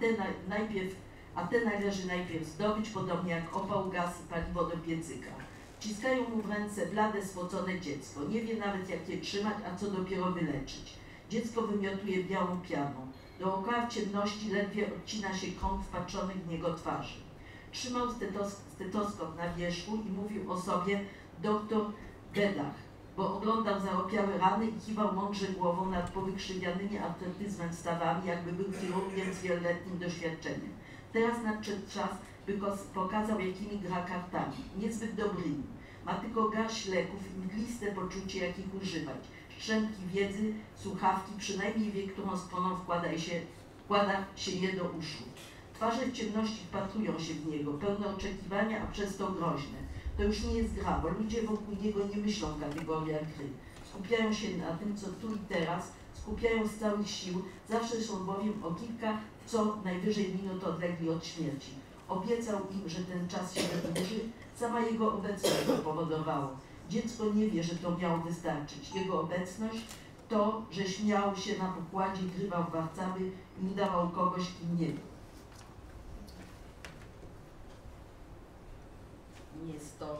a te należy najpierw zdobyć, podobnie jak opał, gaz i paliwo do piecyka. Wciskają mu w ręce blade, spocone dziecko. Nie wie nawet, jak je trzymać, a co dopiero wyleczyć. Dziecko wymiotuje białą pianą. Dookoła w ciemności ledwie odcina się krąg wpatrzonych w niego twarzy. Trzymał stetoskop na wierzchu i mówił o sobie doktor Bedach, bo oglądał zaropiałe rany i kiwał mądrze głową nad powykrzywianymi atletyzmem stawami, jakby był chirurgiem z wieloletnim doświadczeniem. Teraz nadszedł czas, by pokazał, jakimi gra kartami, niezbyt dobrymi. Ma tylko garść leków i mgliste poczucie, jakich używać. Strzępki wiedzy, słuchawki, przynajmniej wie, którą stroną wkłada się je do uszu. Twarze w ciemności wpatrują się w niego, pełne oczekiwania, a przez to groźne. To już nie jest gra, bo ludzie wokół niego nie myślą w kategoriach gry. Skupiają się na tym, co tu i teraz, skupiają z całych sił, zawsze są bowiem o kilka, co najwyżej minut odlegli od śmierci. Obiecał im, że ten czas się wydłuży, sama jego obecność to powodowała. Dziecko nie wie, że to miało wystarczyć. Jego obecność to, że śmiał się na pokładzie, grywał warcaby i udawał kogoś, kim nie był. Nie jest to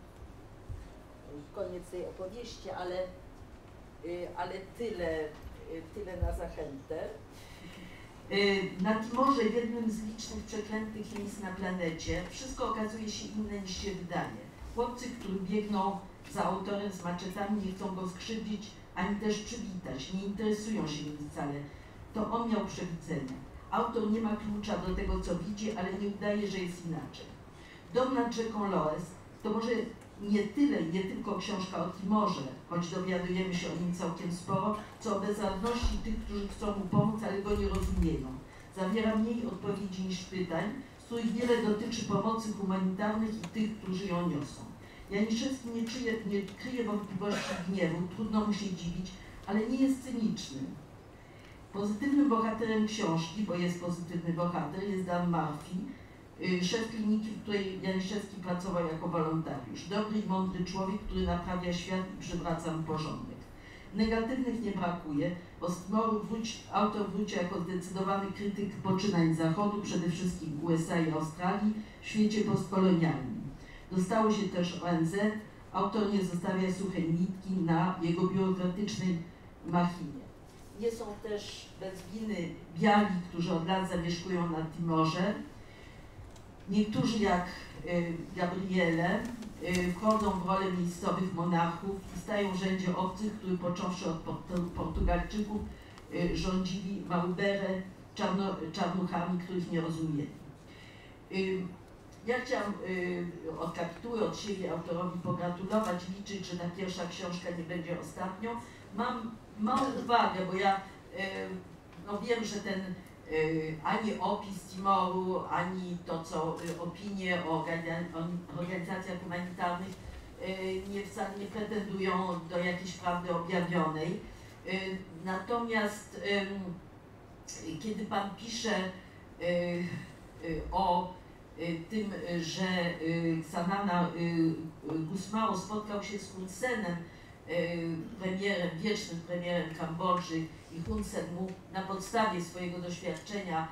koniec tej opowieści, ale tyle na zachętę. Na Timorze, w jednym z licznych przeklętych miejsc na planecie, wszystko okazuje się inne niż się wydaje. Chłopcy, którzy biegną za autorem z maczetami, nie chcą go skrzywdzić, ani też przywitać, nie interesują się nim wcale. To on miał przewidzenia. Autor nie ma klucza do tego, co widzi, ale nie udaje, że jest inaczej. Dom nad rzeką Loes to może nie tylko książka o Timorze, choć dowiadujemy się o nim całkiem sporo, co o bezradności tych, którzy chcą mu pomóc, ale go nie rozumieją. Zawiera mniej odpowiedzi niż pytań, z których wiele dotyczy pomocy humanitarnych i tych, którzy ją niosą. Janiszewski nie kryje wątpliwości gniewu, trudno mu się dziwić, ale nie jest cyniczny. Pozytywnym bohaterem książki, bo jest pozytywny bohater, jest Dan Murphy, szef kliniki, w której Janiszewski pracował jako wolontariusz. Dobry i mądry człowiek, który naprawia świat i przywraca mu porządek. Negatywnych nie brakuje, bo z Timoru autor wróci jako zdecydowany krytyk poczynań Zachodu, przede wszystkim USA i Australii, w świecie postkolonialnym. Dostało się też ONZ, autor nie zostawia suchej nitki na jego biurokratycznej machinie. Nie są też bez winy biali, którzy od lat zamieszkują na Timorze. Niektórzy, jak Gabriele, wchodzą w rolę miejscowych monarchów i stają w rzędzie obcych, którzy począwszy od Portugalczyków rządzili Mauberę czarnuchami, których nie rozumieli. Ja chciałam od kapituły, od siebie autorowi pogratulować, liczyć, że ta pierwsza książka nie będzie ostatnią. Mam małą uwagę, bo ja wiem, że ten ani opis Timoru, ani to, co opinie o organizacjach humanitarnych wcale nie pretendują do jakiejś prawdy objawionej. Natomiast kiedy Pan pisze o tym, że Xanana Gusmao spotkał się z Hun Senem, wiecznym premierem Kambodży, i Hun Sen mu na podstawie swojego doświadczenia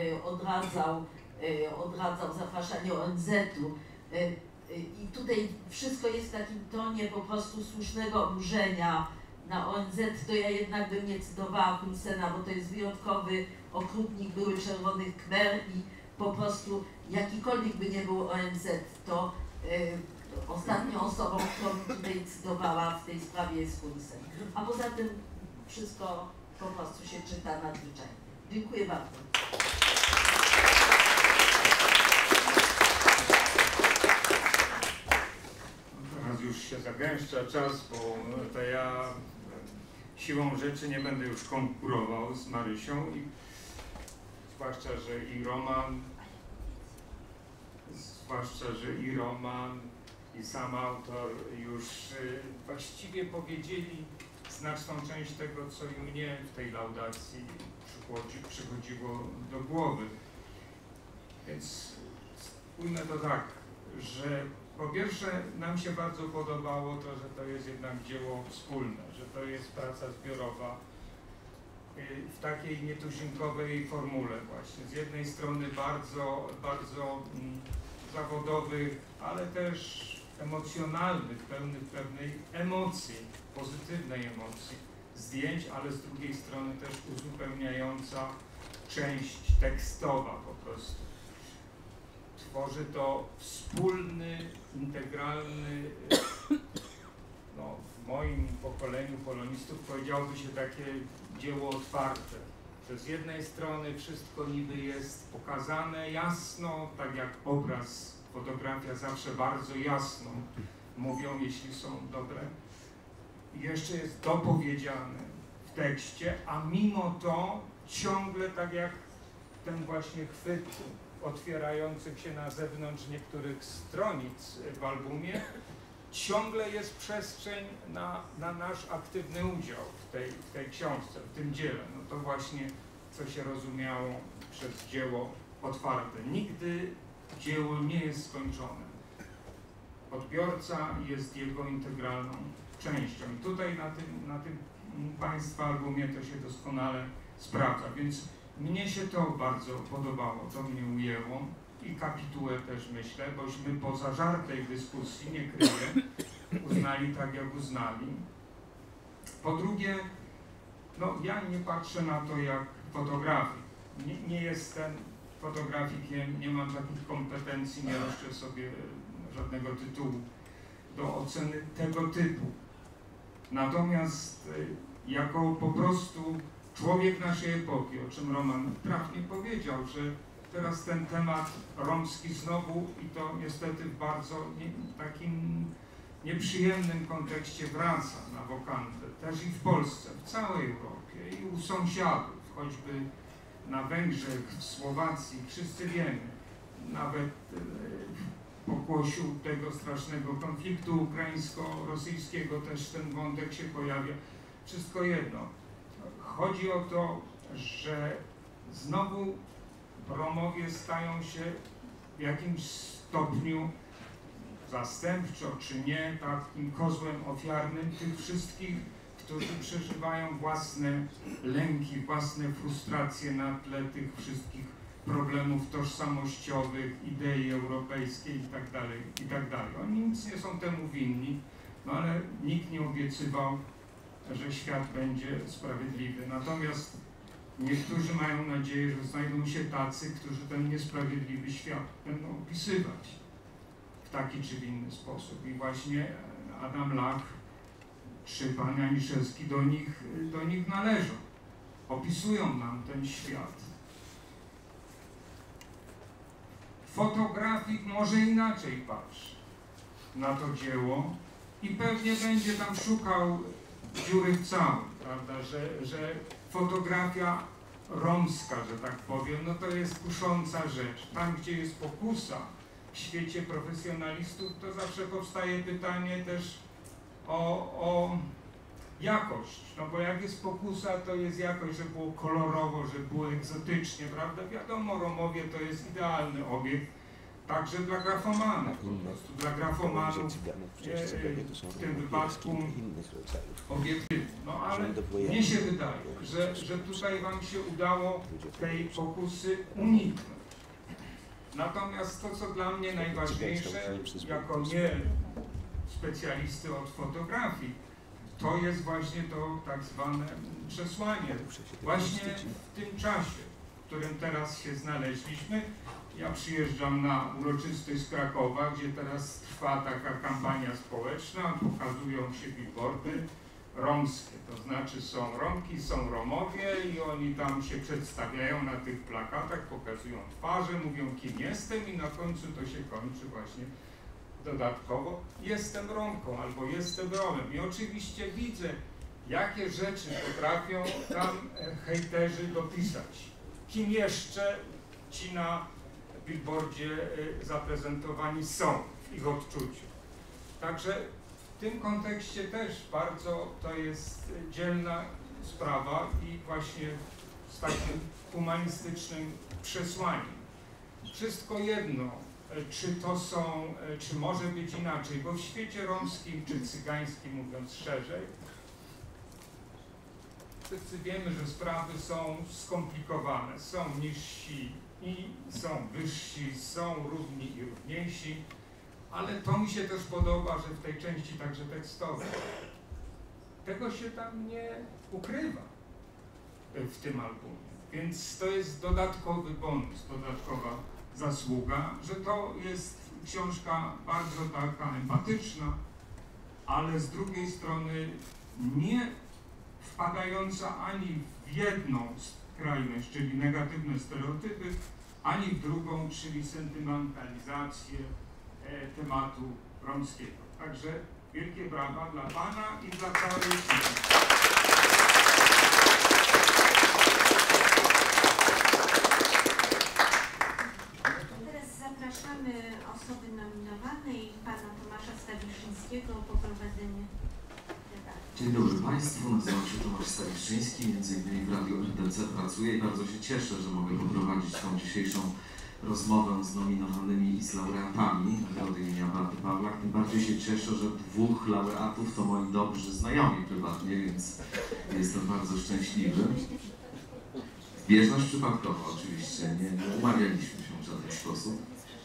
odradzał zapraszanie ONZ-u. I tutaj wszystko jest w takim tonie po prostu słusznego oburzenia na ONZ, to ja jednak bym nie cytowała Hun Sena, bo to jest wyjątkowy okrutnik były Czerwonych Khmer i po prostu jakikolwiek by nie był ONZ, to ostatnią osobą, którą tutaj cytowała w tej sprawie jest Hun Sen. A poza tym wszystko po prostu się czyta nadzwyczajnie. Dziękuję bardzo. Teraz już się zagęszcza czas, bo to ja siłą rzeczy nie będę już konkurował z Marysią, zwłaszcza, że i Roman i sam autor już właściwie powiedzieli znaczną część tego, co i mnie w tej laudacji przychodziło do głowy. Więc ujmę to tak, że po pierwsze nam się bardzo podobało to, że to jest jednak dzieło wspólne, że to jest praca zbiorowa w takiej nietuzinkowej formule właśnie. Z jednej strony bardzo zawodowych, ale też emocjonalnych, pełnych pewnej emocji, pozytywnej emocji zdjęć, ale z drugiej strony też uzupełniająca część tekstowa po prostu. Tworzy to wspólny, integralny, no, w moim pokoleniu polonistów powiedziałoby się takie dzieło otwarte. Że z jednej strony wszystko niby jest pokazane jasno, tak jak obraz, fotografia zawsze bardzo jasno mówią, jeśli są dobre. I jeszcze jest dopowiedziane w tekście, a mimo to ciągle tak jak ten właśnie chwyt otwierających się na zewnątrz niektórych stronic w albumie, ciągle jest przestrzeń na nasz aktywny udział w tej książce, w tym dziele. No to właśnie, co się rozumiało przez dzieło otwarte. Nigdy dzieło nie jest skończone. Odbiorca jest jego integralną częścią. I tutaj na tym Państwa albumie to się doskonale sprawdza. Więc mnie się to bardzo podobało, to mnie ujęło i kapitułę też myślę, bośmy po zażartej dyskusji, nie kryję, uznali tak jak uznali. Po drugie, no ja nie patrzę na to jak fotografii. Nie jestem fotografikiem, nie mam takich kompetencji, nie roszczę sobie żadnego tytułu do oceny tego typu. Natomiast jako po prostu człowiek naszej epoki, o czym Roman trafnie powiedział, że teraz ten temat romski znowu i to niestety w bardzo takim nieprzyjemnym kontekście wraca na wokantę, też i w Polsce, w całej Europie i u sąsiadów, choćby na Węgrzech, w Słowacji, wszyscy wiemy, nawet w pokłosiu tego strasznego konfliktu ukraińsko-rosyjskiego też ten wątek się pojawia. Wszystko jedno. Chodzi o to, że znowu Romowie stają się w jakimś stopniu zastępczo czy nie takim kozłem ofiarnym tych wszystkich, którzy przeżywają własne lęki, własne frustracje na tle tych wszystkich problemów tożsamościowych, idei europejskiej itd. Oni nic nie są temu winni, no ale nikt nie obiecywał, że świat będzie sprawiedliwy. Natomiast niektórzy mają nadzieję, że znajdą się tacy, którzy ten niesprawiedliwy świat będą opisywać w taki czy w inny sposób. I właśnie Adam Lach czy pan Janiszewski do nich należą. Opisują nam ten świat. Fotografik może inaczej patrzy na to dzieło i pewnie będzie tam szukał dziury w całym, prawda, że fotografia romska, że tak powiem, no to jest kusząca rzecz. Tam, gdzie jest pokusa w świecie profesjonalistów, to zawsze powstaje pytanie też o jakość, no bo jak jest pokusa, to jest jakość, że było kolorowo, że było egzotycznie, prawda? Wiadomo, Romowie to jest idealny obiekt, także dla grafomanów, po prostu dla grafomanów w tym wypadku obiektywny. No ale mnie się wydaje, że tutaj wam się udało tej pokusy uniknąć. Natomiast to, co dla mnie najważniejsze, jako nie specjalisty od fotografii, to jest właśnie to tak zwane przesłanie. Właśnie w tym czasie, w którym teraz się znaleźliśmy, ja przyjeżdżam na uroczystość z Krakowa, gdzie teraz trwa taka kampania społeczna, pokazują się billboardy romskie, to znaczy są Romki, są Romowie i oni tam się przedstawiają na tych plakatach, pokazują twarze, mówią kim jestem i na końcu to się kończy właśnie dodatkowo jestem Romką albo jestem Romem. I oczywiście widzę, jakie rzeczy potrafią tam hejterzy dopisać. Kim jeszcze ci na billboardzie zaprezentowani są w ich odczuciu. Także w tym kontekście też bardzo to jest dzielna sprawa i właśnie z takim humanistycznym przesłaniem. Wszystko jedno, czy może być inaczej, bo w świecie romskim czy cygańskim, mówiąc szerzej, wszyscy wiemy, że sprawy są skomplikowane, są niżsi i są wyżsi, są równi i równiejsi, ale to mi się też podoba, że w tej części także tekstowej tego się tam nie ukrywa w tym albumie, więc to jest dodatkowy bonus, dodatkowa zasługa, że to jest książka bardzo taka empatyczna, ale z drugiej strony nie wpadająca ani w jedną skrajność, czyli negatywne stereotypy, ani w drugą, czyli sentymentalizację tematu romskiego. Także wielkie brawa dla Pana i dla całej ekipy. Teraz zapraszamy osoby nominowane i Pana Tomasza Stawiszyńskiego o poprowadzenie debaty. Dzień dobry Państwu, nazywam się Tomasz Stawiszyński, między innymi w Radiu RTC pracuję i bardzo się cieszę, że mogę poprowadzić tą dzisiejszą rozmowę z nominowanymi i z laureatami Nagrody imienia Beaty Pawlak. Tym bardziej się cieszę, że dwóch laureatów to moi dobrzy znajomi prywatnie, więc jestem bardzo szczęśliwy. Zbieżność przypadkowa oczywiście, nie umawialiśmy się w żaden sposób.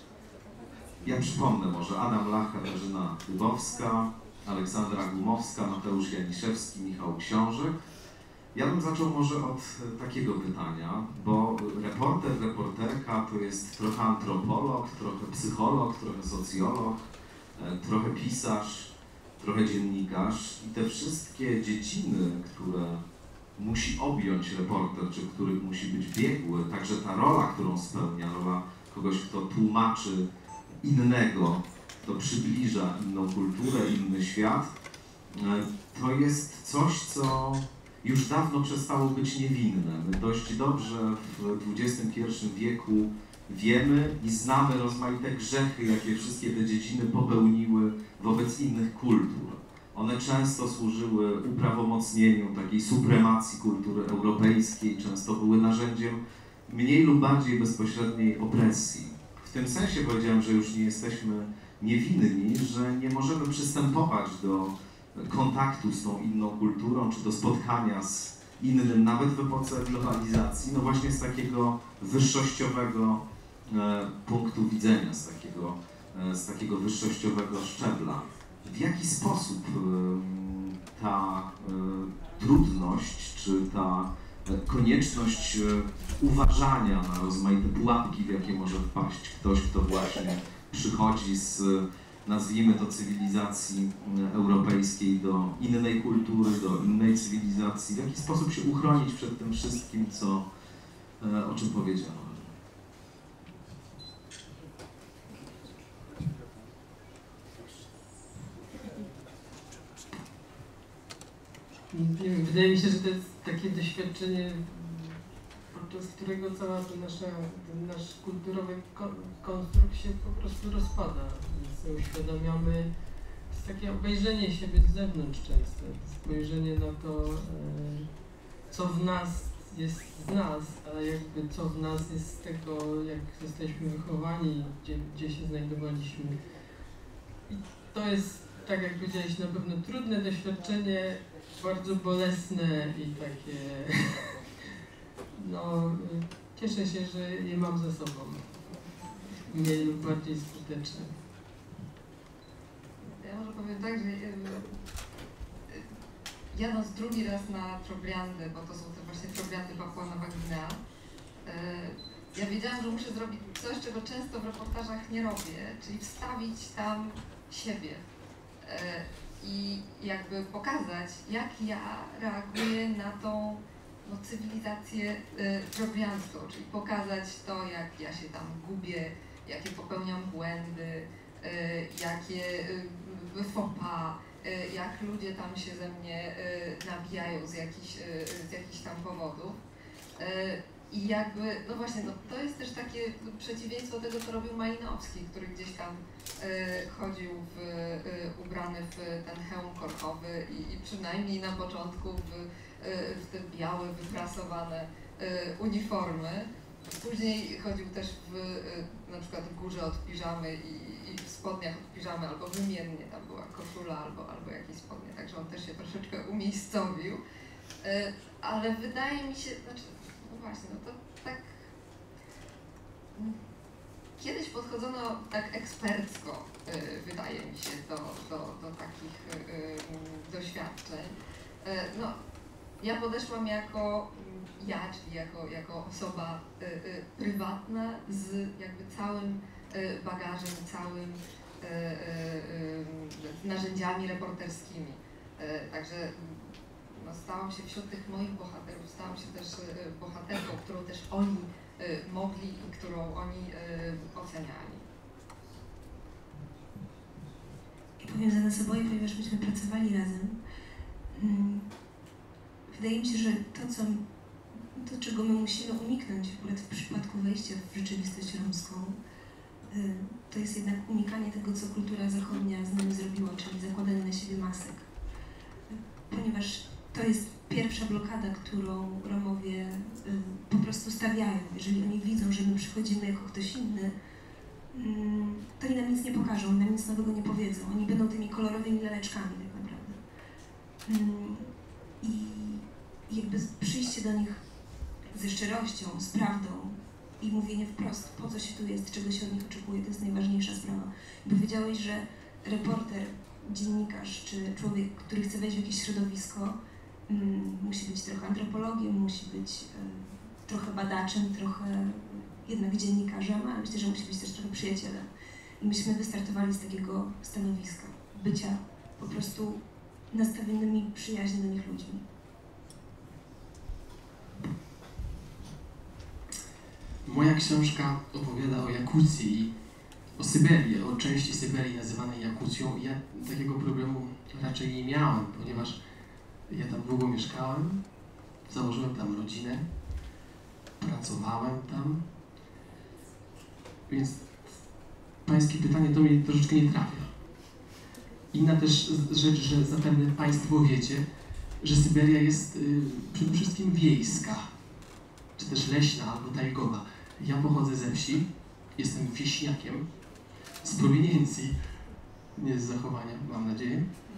Ja przypomnę może Adam Lach, Katarzyna Dybowska, Aleksandra Gumowska, Mateusz Janiszewski, Michał Książek. Ja bym zaczął może od takiego pytania, bo reporter, reporterka to jest trochę antropolog, trochę psycholog, trochę socjolog, trochę pisarz, trochę dziennikarz i te wszystkie dziedziny, które musi objąć reporter, czy których musi być biegły, także ta rola, którą spełnia, rola kogoś, kto tłumaczy innego, kto przybliża inną kulturę, inny świat, to jest coś, co już dawno przestało być niewinne. My dość dobrze w XXI wieku wiemy i znamy rozmaite grzechy, jakie wszystkie te dziedziny popełniły wobec innych kultur. One często służyły uprawomocnieniu takiej supremacji kultury europejskiej, często były narzędziem mniej lub bardziej bezpośredniej opresji. W tym sensie powiedziałem, że już nie jesteśmy niewinni, że nie możemy przystępować do kontaktu z tą inną kulturą, czy do spotkania z innym, nawet w epoce globalizacji, no właśnie z takiego wyższościowego punktu widzenia, z takiego wyższościowego szczebla. W jaki sposób ta trudność, czy ta konieczność uważania na rozmaite pułapki, w jakie może wpaść ktoś, kto właśnie przychodzi z, nazwijmy to, cywilizacji europejskiej do innej kultury, do innej cywilizacji, w jaki sposób się uchronić przed tym wszystkim, o czym powiedziałem. Wydaje mi się, że to jest takie doświadczenie, podczas którego cała ten nasz kulturowy konstrukt się po prostu rozpada. Więc uświadamiamy, to jest takie obejrzenie siebie z zewnątrz często, spojrzenie na to, co w nas jest z nas, ale jakby co w nas jest z tego, jak jesteśmy wychowani, gdzie się znajdowaliśmy. I to jest, tak jak powiedziałeś, na pewno trudne doświadczenie, bardzo bolesne i takie, no, cieszę się, że je mam ze sobą, mniej lub bardziej skuteczne. Ja może powiem tak, że jadąc drugi raz na Trobriandy, bo to są te właśnie Trobriandy Papua Nowa Gwinea, ja wiedziałam, że muszę zrobić coś, czego często w reportażach nie robię, czyli wstawić tam siebie. I jakby pokazać, jak ja reaguję na tą cywilizację trobriańską, czyli pokazać to, jak ja się tam gubię, jakie popełniam błędy, jakie faux pas, jak ludzie tam się ze mnie nabijają z jakichś tam powodów. I jakby, no właśnie, to jest też takie przeciwieństwo tego, co robił Malinowski, który gdzieś tam chodził ubrany w ten hełm korkowy i przynajmniej na początku w te białe, wyprasowane uniformy. Później chodził też na przykład w górze od piżamy i w spodniach od piżamy, albo wymiennie, tam była koszula albo jakieś spodnie, także on też się troszeczkę umiejscowił. Ale wydaje mi się, no właśnie, no to tak kiedyś podchodzono tak ekspercko, wydaje mi się, do takich doświadczeń. No, ja podeszłam czyli jako osoba prywatna z jakby całym bagażem, całym narzędziami reporterskimi. Także no, stałam się wśród tych moich bohaterów, stałam się też bohaterką, którą też oni mogli i którą oni oceniali. Powiem za nas oboje, ponieważ myśmy pracowali razem. Wydaje mi się, że to, czego my musimy uniknąć akurat w przypadku wejścia w rzeczywistość romską, to jest jednak unikanie tego, co kultura zachodnia z nami zrobiła, czyli zakładanie na siebie masek. Ponieważ to jest pierwsza blokada, którą Romowie po prostu stawiają. Jeżeli oni widzą, że my przychodzimy jako ktoś inny, to oni nam nic nie pokażą, nam nic nowego nie powiedzą. Oni będą tymi kolorowymi laleczkami tak naprawdę. I jakby przyjście do nich ze szczerością, z prawdą i mówienie wprost, po co się tu jest, czego się od nich oczekuje, to jest najważniejsza sprawa. I powiedziałeś, że reporter, dziennikarz czy człowiek, który chce wejść w jakieś środowisko, musi być trochę antropologiem, musi być trochę badaczem, trochę jednak dziennikarzem, ale myślę, że musi być też trochę przyjacielem. I myśmy wystartowali z takiego stanowiska, bycia po prostu nastawionymi przyjaźnie do nich ludźmi. Moja książka opowiada o Jakucji, o Syberii, o części Syberii nazywanej Jakucją. Ja takiego problemu raczej nie miałem, ponieważ ja tam długo mieszkałem, założyłem tam rodzinę, pracowałem tam, więc pańskie pytanie do mnie troszeczkę nie trafia. Inna też rzecz, że zapewne państwo wiecie, że Syberia jest przede wszystkim wiejska, czy też leśna albo tajgowa. Ja pochodzę ze wsi, jestem wieśniakiem, z prowiniencji, nie z zachowania, mam nadzieję.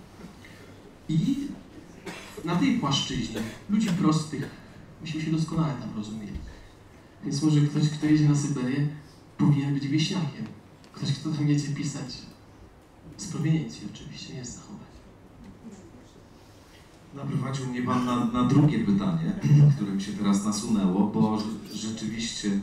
I na tej płaszczyźnie ludzi prostych, myśmy się doskonale tam rozumieli. Więc może ktoś, kto jedzie na Syberię, powinien być wieśniakiem. Ktoś, kto tam jedzie pisać, z prowiniencji oczywiście, nie z zachowania. Naprowadził mnie Pan na drugie pytanie, które mi się teraz nasunęło, bo rzeczywiście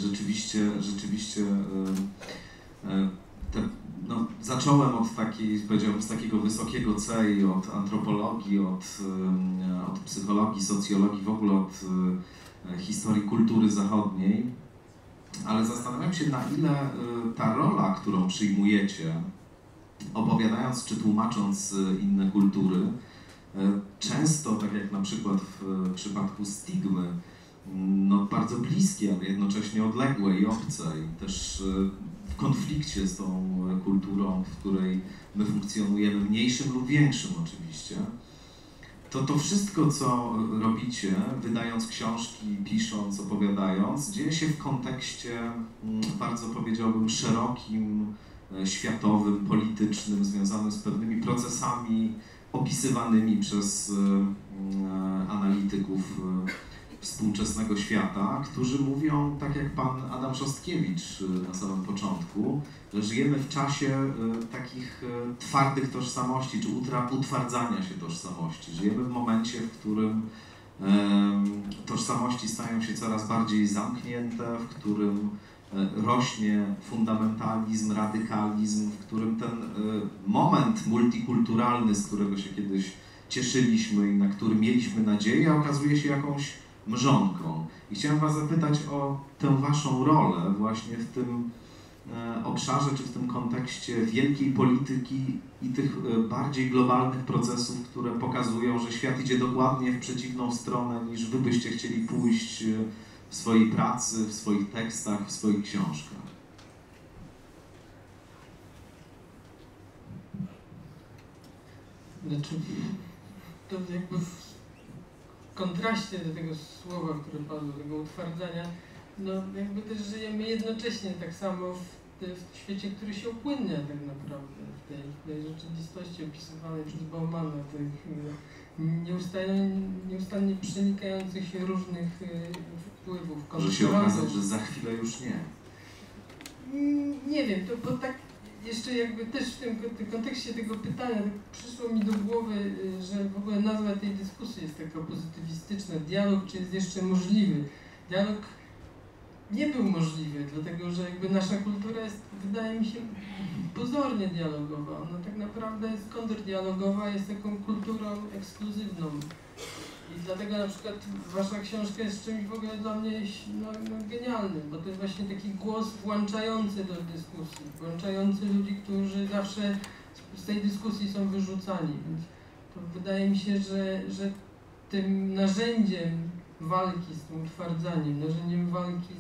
zacząłem od takiej, powiedziałbym, z takiego wysokiego C i od antropologii, od psychologii, socjologii, w ogóle od historii kultury zachodniej, ale zastanawiam się, na ile ta rola, którą przyjmujecie, opowiadając czy tłumacząc inne kultury, często, tak jak na przykład w przypadku Stigmy, no bardzo bliskie, ale jednocześnie odległe i obce, i też w konflikcie z tą kulturą, w której my funkcjonujemy, mniejszym lub większym oczywiście, to wszystko, co robicie, wydając książki, pisząc, opowiadając, dzieje się w kontekście bardzo, powiedziałbym, szerokim, światowym, politycznym, związanym z pewnymi procesami opisywanymi przez analityków współczesnego świata, którzy mówią, tak jak pan Adam Szostkiewicz na samym początku, że żyjemy w czasie takich twardych tożsamości, czy utwardzania się tożsamości. Żyjemy w momencie, w którym tożsamości stają się coraz bardziej zamknięte, w którym rośnie fundamentalizm, radykalizm, w którym ten moment multikulturalny, z którego się kiedyś cieszyliśmy i na który mieliśmy nadzieję, okazuje się jakąś mrzonką. I chciałem Was zapytać o tę Waszą rolę właśnie w tym obszarze, czy w tym kontekście wielkiej polityki i tych bardziej globalnych procesów, które pokazują, że świat idzie dokładnie w przeciwną stronę, niż Wy byście chcieli pójść w swojej pracy, w swoich tekstach, w swoich książkach. Znaczy, to jakby w kontraście do tego słowa, które padło, tego utwardzania, no jakby też żyjemy jednocześnie tak samo w świecie, który się upłynnia tak naprawdę, w tej rzeczywistości opisywanej przez Baumana, tych nieustannie przenikających się różnych wpływów. Może się okazać, że za chwilę już nie. Nie wiem, bo tak jeszcze jakby też w tym kontekście tego pytania tak przyszło mi do głowy, że w ogóle nazwa tej dyskusji jest taka pozytywistyczna. Dialog, czy jest jeszcze możliwy? Dialog nie był możliwy, dlatego że jakby nasza kultura jest, wydaje mi się, pozornie dialogowa. Ona tak naprawdę jest kontrdialogowa, jest taką kulturą ekskluzywną. I dlatego na przykład wasza książka jest czymś w ogóle dla mnie genialnym, bo to jest właśnie taki głos włączający do dyskusji, włączający ludzi, którzy zawsze z tej dyskusji są wyrzucani. Więc to wydaje mi się, że tym narzędziem walki z tym utwardzaniem, narzędziem walki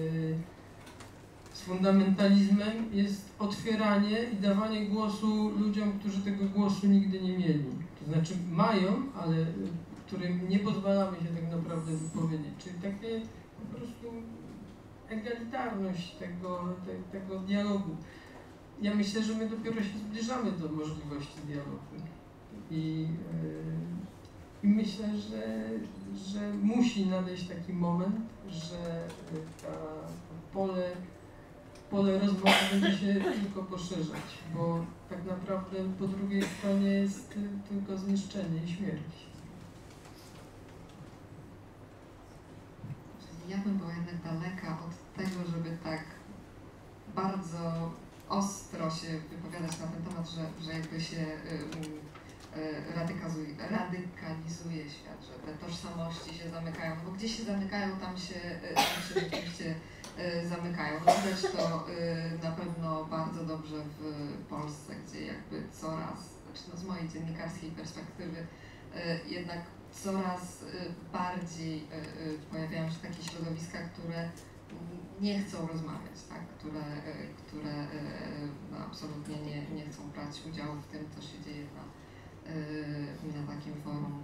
z fundamentalizmem jest otwieranie i dawanie głosu ludziom, którzy tego głosu nigdy nie mieli. To znaczy mają, ale którym nie pozwalamy się tak naprawdę wypowiedzieć. Czyli takie po prostu egalitarność tego dialogu. Ja myślę, że my dopiero się zbliżamy do możliwości dialogu. I myślę, że musi nadejść taki moment, że pole rozmowy będzie się tylko poszerzać, bo tak naprawdę po drugiej stronie jest tylko zniszczenie i śmierć. Ja bym była jednak daleka od tego, żeby tak bardzo ostro się wypowiadać na ten temat, że jakby się radykalizuje świat, że te tożsamości się zamykają, bo gdzie się zamykają, tam się rzeczywiście zamykają. No widać to na pewno bardzo dobrze w Polsce, gdzie jakby coraz, znaczy z mojej dziennikarskiej perspektywy, jednak coraz bardziej pojawiają się takie środowiska, które nie chcą rozmawiać, tak? które absolutnie nie chcą brać udziału w tym, co się dzieje na takim forum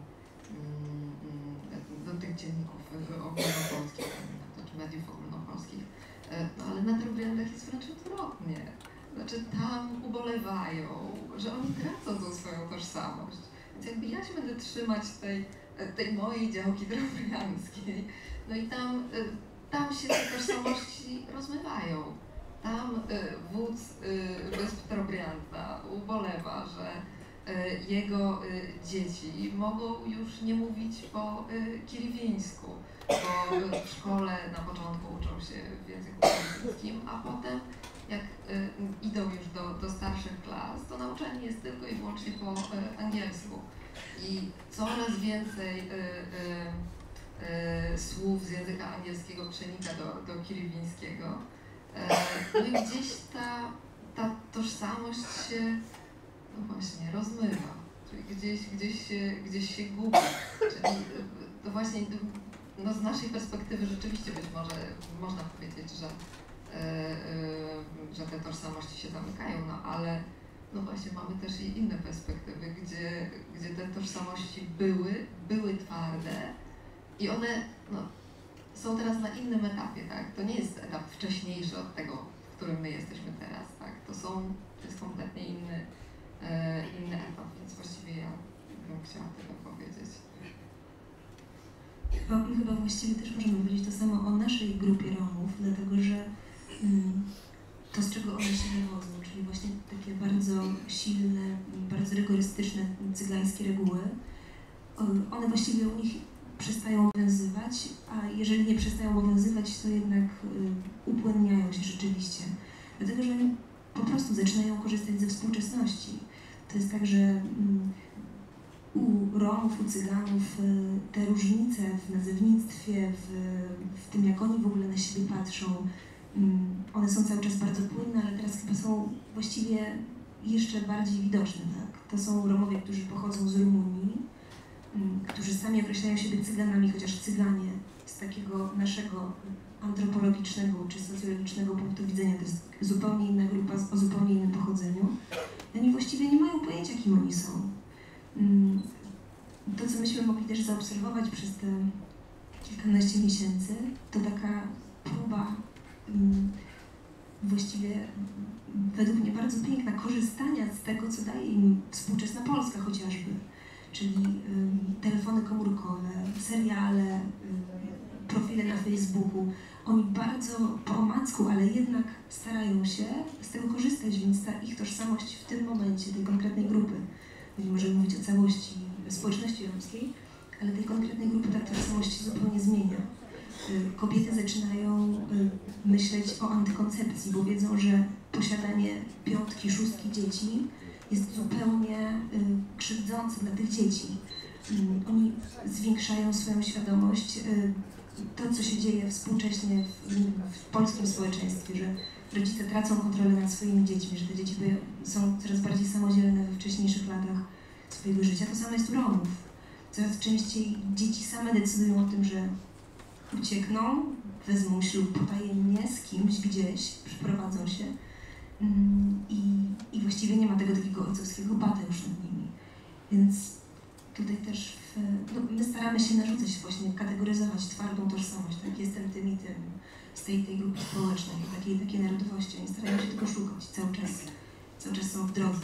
do tych dzienników ogólnopolskich, czy mediów ogólnopolskich. No ale na Trobriandach jest wręcz odwrotnie. Znaczy tam ubolewają, że oni tracą tą swoją tożsamość. Więc jakby ja się będę trzymać tej mojej działki trobriandzkiej, no i tam się te tożsamości rozmywają. Tam wódz wysp Trobrianda ubolewa, że jego dzieci mogą już nie mówić po kiriwińsku, bo w szkole na początku uczą się w języku kiriwińskim, a potem jak idą już do starszych klas, to nauczanie jest tylko i wyłącznie po angielsku. I coraz więcej słów z języka angielskiego przenika do kiriwińskiego. No i gdzieś ta tożsamość się no właśnie rozmywa, czyli gdzieś się gubi. Czyli to właśnie no z naszej perspektywy rzeczywiście być może można powiedzieć, że te tożsamości się zamykają, no ale no właśnie mamy też i inne perspektywy, gdzie te tożsamości były twarde i one no, są teraz na innym etapie, tak? To nie jest etap wcześniejszy od tego, w którym my jesteśmy teraz, tak? To jest kompletnie inny etap, więc właściwie ja bym chciała tyle powiedzieć. Chyba właściwie też możemy powiedzieć to samo o naszej grupie Romów, dlatego że to, z czego one się wywodzą, czyli właśnie takie bardzo silne, bardzo rygorystyczne cygańskie reguły, one właściwie u nich przestają obowiązywać, a jeżeli nie przestają obowiązywać, to jednak upłynniają się rzeczywiście. Dlatego, że oni po prostu zaczynają korzystać ze współczesności. To jest tak, że u Romów, u Cyganów te różnice w nazewnictwie, w tym, jak oni w ogóle na siebie patrzą, one są cały czas bardzo płynne, ale teraz chyba są właściwie jeszcze bardziej widoczne. Tak? To są Romowie, którzy pochodzą z Rumunii, którzy sami określają siebie Cyganami, chociaż Cyganie z takiego naszego antropologicznego czy socjologicznego punktu widzenia to jest zupełnie inna grupa o zupełnie innym pochodzeniu. I oni właściwie nie mają pojęcia, kim oni są. To, co myśmy mogli też zaobserwować przez te kilkanaście miesięcy, to taka próba właściwie według mnie bardzo piękna korzystania z tego, co daje im współczesna Polska chociażby, czyli telefony komórkowe, seriale, profile na Facebooku. Oni bardzo po omacku, ale jednak starają się z tego korzystać, więc ta ich tożsamość w tym momencie, tej konkretnej grupy, nie możemy mówić o całości społeczności romskiej, ale tej konkretnej grupy ta tożsamość się zupełnie zmienia. Kobiety zaczynają myśleć o antykoncepcji, bo wiedzą, że posiadanie 5., 6. dzieci jest zupełnie krzywdzące dla tych dzieci. Oni zwiększają swoją świadomość. To, co się dzieje współcześnie w polskim społeczeństwie, że rodzice tracą kontrolę nad swoimi dziećmi, że te dzieci są coraz bardziej samodzielne we wcześniejszych latach swojego życia. To samo jest u Romów. Coraz częściej dzieci same decydują o tym, że uciekną, wezmą ślub potajemnie z kimś gdzieś, przyprowadzą się i właściwie nie ma tego takiego ojcowskiego bata już nad nimi. Więc tutaj też my staramy się narzucać właśnie, kategoryzować twardą tożsamość, tak, jestem tym i tym, z tej grupy społecznej, takiej narodowości. Oni starają się tego szukać cały czas są w drodze.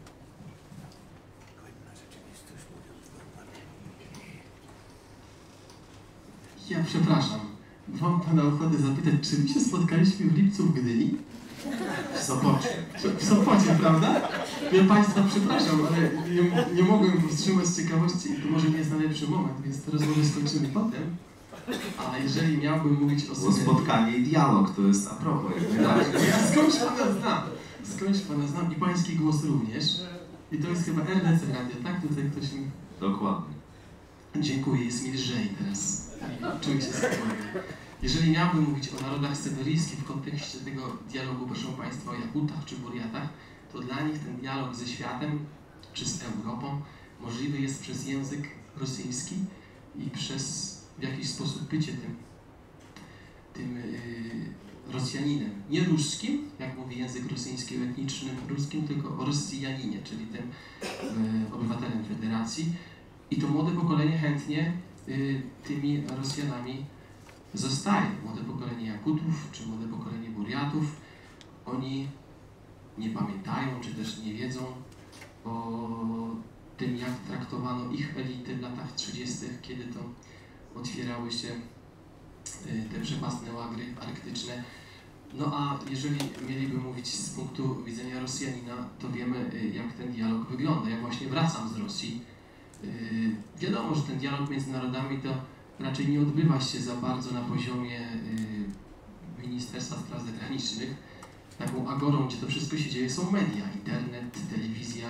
Ja przepraszam, mam pana ochotę zapytać, czy my się spotkaliśmy w lipcu w Gdyni? W Sopocie. W Sopocie, prawda? Ja państwa przepraszam, ale nie mogłem powstrzymać z ciekawości i to może nie jest najlepszy moment, więc tę rozmowę skończymy potem. Ale jeżeli miałbym mówić o sobie... Bo spotkanie i dialog to jest a propos. Skądś pana znam i pański głos również. I to jest chyba RDC Radio, tak? Tutaj ktoś mi... Dokładnie. Dziękuję, jest mi lżej teraz. Czuję się spokojnie. Jeżeli miałbym mówić o narodach syberyjskich w kontekście tego dialogu, proszę Państwa, o Jakutach czy Burjatach, to dla nich ten dialog ze światem czy z Europą możliwy jest przez język rosyjski i przez w jakiś sposób bycie tym Rosjaninem. Nie ruskim, jak mówi język rosyjski o etnicznym ruskim, tylko o Rosjaninie, czyli tym obywatelem Federacji. I to młode pokolenie chętnie tymi Rosjanami zostaje. Młode pokolenie Jakutów czy młode pokolenie Burjatów, oni nie pamiętają, czy też nie wiedzą o tym, jak traktowano ich elity w latach 30., kiedy to otwierały się te przepastne łagry arktyczne. No a jeżeli mieliby mówić z punktu widzenia Rosjanina, to wiemy, jak ten dialog wygląda. Ja właśnie wracam z Rosji. Wiadomo, że ten dialog między narodami to raczej nie odbywa się za bardzo na poziomie Ministerstwa Spraw Zagranicznych. Taką agorą, gdzie to wszystko się dzieje, są media, internet, telewizja.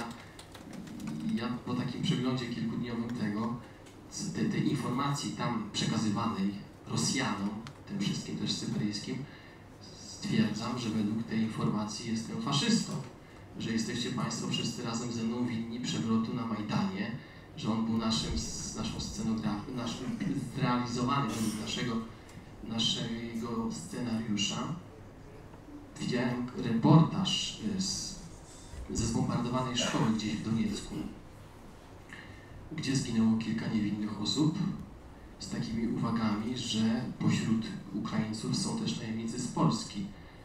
Ja po takim przeglądzie kilkudniowym tej informacji tam przekazywanej Rosjanom, tym wszystkim też syberyjskim, stwierdzam, że według tej informacji jestem faszystą, że jesteście Państwo wszyscy razem ze mną winni przewrotu na Majdanie, że on był naszą scenografią, zrealizowany według naszego scenariusza. Widziałem reportaż ze zbombardowanej szkoły gdzieś w Doniecku, gdzie zginęło kilka niewinnych osób, z takimi uwagami, że pośród Ukraińców są też najemnicy z Polski.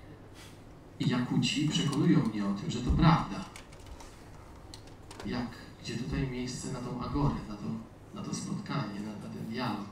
I Jakuci przekonują mnie o tym, że to prawda. Gdzie tutaj miejsce na tą agorę, na to spotkanie, na ten dialog.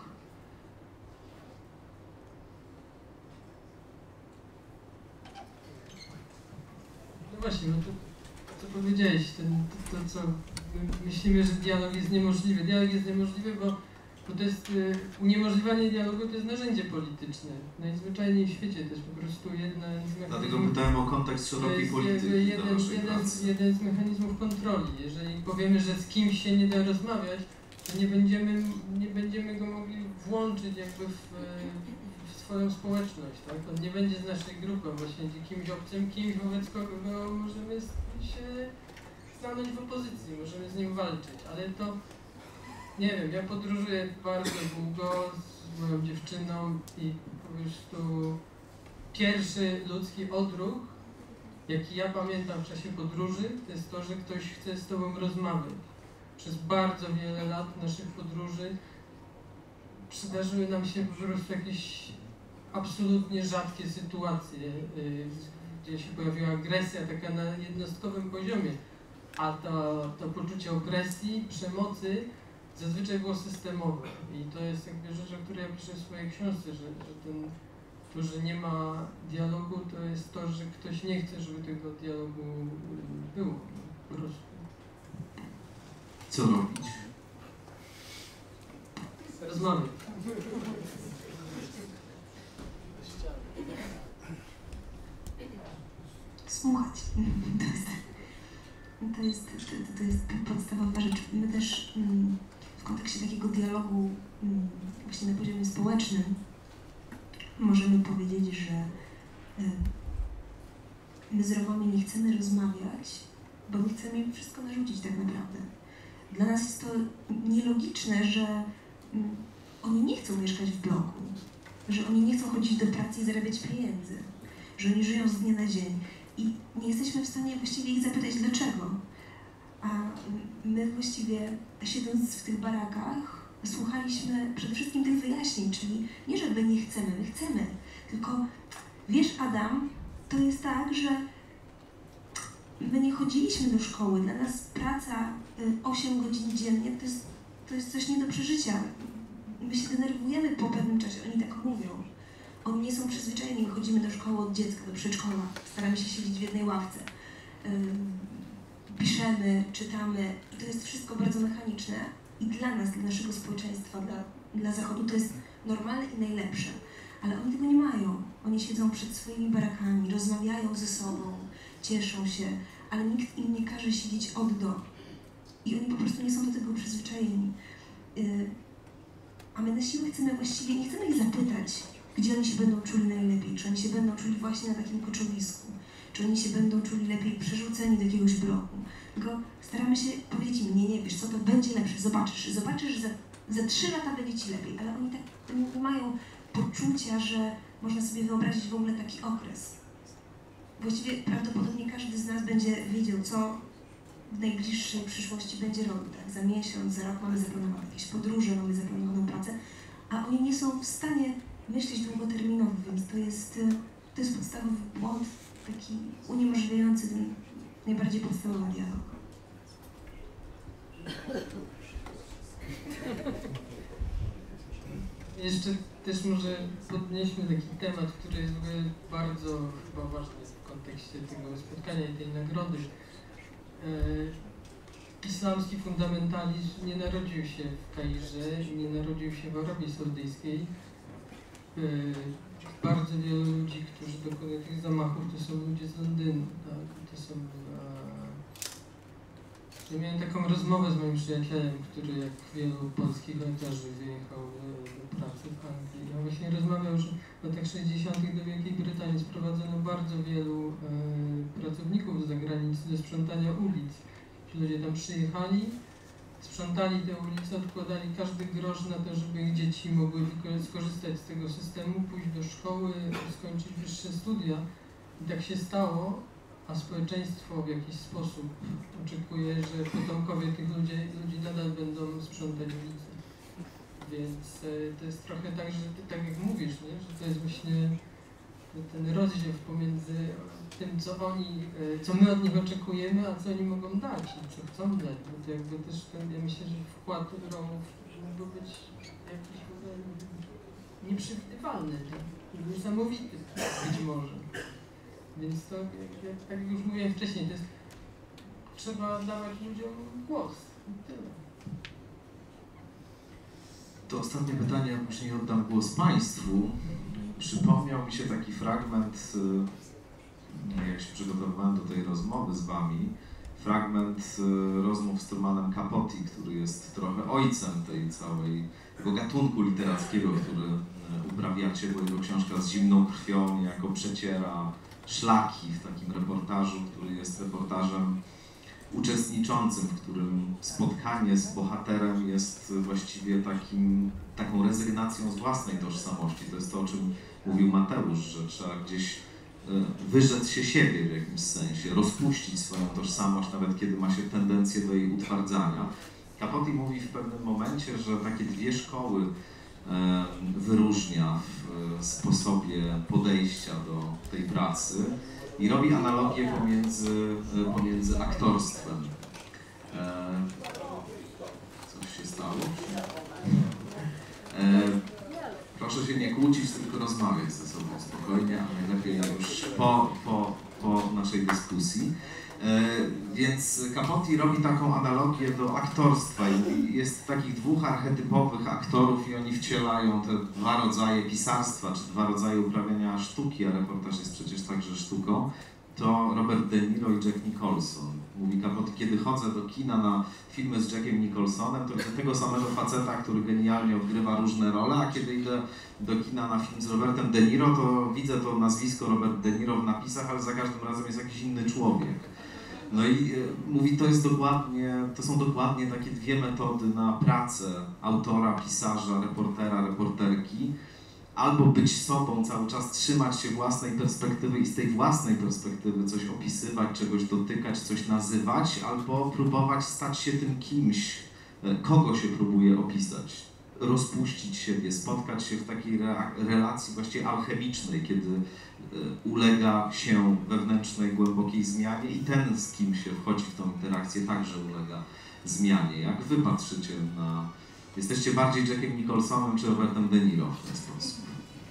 No właśnie, no to co powiedziałeś, to co myślimy, że dialog jest niemożliwy. Dialog jest niemożliwy, bo to jest uniemożliwianie dialogu to jest narzędzie polityczne. Najzwyczajniej w świecie też po prostu jedna z mechanizmów... Dlatego pytałem o kontekst szerokiej polityki. Jeden z mechanizmów kontroli. Jeżeli powiemy, że z kimś się nie da rozmawiać, to nie będziemy go mogli włączyć jakby w swoją społeczność, tak? On nie będzie z naszej grupy, właśnie kimś obcym, kimś wobec kogo możemy się stanąć w opozycji, możemy z nim walczyć, ale to nie wiem, ja podróżuję bardzo długo z moją dziewczyną i po prostu pierwszy ludzki odruch, jaki ja pamiętam w czasie podróży, to jest to, że ktoś chce z tobą rozmawiać. Przez bardzo wiele lat naszych podróży przydarzyły nam się po prostu jakieś absolutnie rzadkie sytuacje, gdzie się pojawiła agresja taka na jednostkowym poziomie, a to poczucie opresji, przemocy zazwyczaj było systemowe. I to jest jakby rzecz, o której ja piszę w swojej książce, to, że nie ma dialogu, to jest to, że ktoś nie chce, żeby tego dialogu było. Po prostu. Co robić? Rozmawiać. Słuchać. To jest podstawowa rzecz. My też w kontekście takiego dialogu właśnie na poziomie społecznym możemy powiedzieć, że my z Romami nie chcemy rozmawiać, bo my chcemy im wszystko narzucić tak naprawdę. Dla nas jest to nielogiczne, że oni nie chcą mieszkać w bloku, że oni nie chcą chodzić do pracy i zarabiać pieniędzy, że oni żyją z dnia na dzień i nie jesteśmy w stanie właściwie ich zapytać dlaczego. A my właściwie, siedząc w tych barakach, słuchaliśmy przede wszystkim tych wyjaśnień, czyli nie, że my nie chcemy, my chcemy, tylko wiesz, Adam, to jest tak, że my nie chodziliśmy do szkoły, dla nas praca 8 godzin dziennie to jest coś nie do przeżycia. My się denerwujemy po pewnym czasie, oni tak mówią. Oni nie są przyzwyczajeni, my chodzimy do szkoły od dziecka, do przedszkola, staramy się siedzieć w jednej ławce. Piszemy, czytamy i to jest wszystko bardzo mechaniczne i dla nas, dla naszego społeczeństwa, dla Zachodu to jest normalne i najlepsze. Ale oni tego nie mają. Oni siedzą przed swoimi barakami, rozmawiają ze sobą, cieszą się, ale nikt im nie każe siedzieć od do. I oni po prostu nie są do tego przyzwyczajeni. A my na siłę chcemy właściwie, nie chcemy ich zapytać, gdzie oni się będą czuli najlepiej, czy oni się będą czuli właśnie na takim koczowisku, czy oni się będą czuli lepiej przerzuceni do jakiegoś bloku. Tylko staramy się powiedzieć im, nie, wiesz co, to będzie lepsze, zobaczysz, że za 3 lata będzie ci lepiej, ale oni tak nie mają poczucia, że można sobie wyobrazić w ogóle taki okres. Właściwie prawdopodobnie każdy z nas będzie wiedział, co w najbliższej przyszłości będzie robił, tak? Za miesiąc, za rok mamy zaplanowane jakieś podróże, mamy zaplanowaną pracę, a oni nie są w stanie myśleć długoterminowo, więc to jest podstawowy błąd, taki uniemożliwiający ten najbardziej podstawowy dialog. Jeszcze też może podnieśmy taki temat, który jest w ogóle bardzo chyba ważny w kontekście tego spotkania i tej nagrody. Islamski fundamentalizm nie narodził się w Kairze, nie narodził się w Arabii Saudyjskiej. Bardzo wielu ludzi, którzy dokonują tych zamachów, to są ludzie z Londynu, tak? To są... Ja miałem taką rozmowę z moim przyjacielem, który jak wielu polskich lekarzy wyjechał do pracy w Anglii. On właśnie rozmawiał, że w latach 60. do Wielkiej Brytanii sprowadzono bardzo wielu pracowników z zagranicy do sprzątania ulic. Ci ludzie tam przyjechali, sprzątali te ulice, odkładali każdy grosz na to, żeby ich dzieci mogły skorzystać z tego systemu, pójść do szkoły, skończyć wyższe studia. I tak się stało, a społeczeństwo w jakiś sposób oczekuje, że potomkowie tych ludzi nadal będą sprzątać ulice. Więc to jest trochę tak, że tak jak mówisz, nie? Że to jest właśnie ten rozdział pomiędzy tym, co my od nich oczekujemy, a co oni mogą dać i co chcą dać. Bo to jakby też ja myślę, że wkład Romów mógłby być jakiś w ogóle nieprzewidywalny, tak? Niesamowity być może. Więc to, tak jak już mówiłem wcześniej, to jest, trzeba dawać ludziom głos i tyle. To ostatnie pytanie, później oddam głos Państwu. Przypomniał mi się taki fragment, jak się przygotowywałem do tej rozmowy z Wami, fragment rozmów z Trumanem Capote, który jest trochę ojcem tej całej, tego gatunku literackiego, który uprawiacie, bo jego książka Z zimną krwią niejako przeciera szlaki w takim reportażu, który jest reportażem uczestniczącym, w którym spotkanie z bohaterem jest właściwie taką rezygnacją z własnej tożsamości. To jest to, o czym mówił Mateusz, że trzeba gdzieś wyrzec się siebie w jakimś sensie, rozpuścić swoją tożsamość, nawet kiedy ma się tendencję do jej utwardzania. Capote mówi w pewnym momencie, że takie dwie szkoły wyróżnia w sposobie podejścia do tej pracy i robi analogię pomiędzy aktorstwem. Coś się stało? Proszę się nie kłócić, tylko rozmawiać ze sobą spokojnie, a najlepiej już po naszej dyskusji. Więc Capote robi taką analogię do aktorstwa i jest takich dwóch archetypowych aktorów i oni wcielają te dwa rodzaje pisarstwa, czy dwa rodzaje uprawiania sztuki, a reportaż jest przecież także sztuką. To Robert De Niro i Jack Nicholson. Mówi Capote, kiedy chodzę do kina na filmy z Jackiem Nicholsonem, to widzę tego samego faceta, który genialnie odgrywa różne role, a kiedy idę do kina na film z Robertem De Niro, to widzę to nazwisko Robert De Niro w napisach, ale za każdym razem jest jakiś inny człowiek. No i mówi, to są dokładnie takie dwie metody na pracę autora, pisarza, reportera, reporterki. Albo być sobą, cały czas trzymać się własnej perspektywy i z tej własnej perspektywy coś opisywać, czegoś dotykać, coś nazywać, albo próbować stać się tym kimś, kogo się próbuje opisać, rozpuścić siebie, spotkać się w takiej relacji właściwie alchemicznej, kiedy ulega się wewnętrznej, głębokiej zmianie i ten, z kim się wchodzi w tą interakcję, także ulega zmianie. Jak wy patrzycie na... Jesteście bardziej Jackiem Nicholsonem czy Robertem De Niro w ten sposób?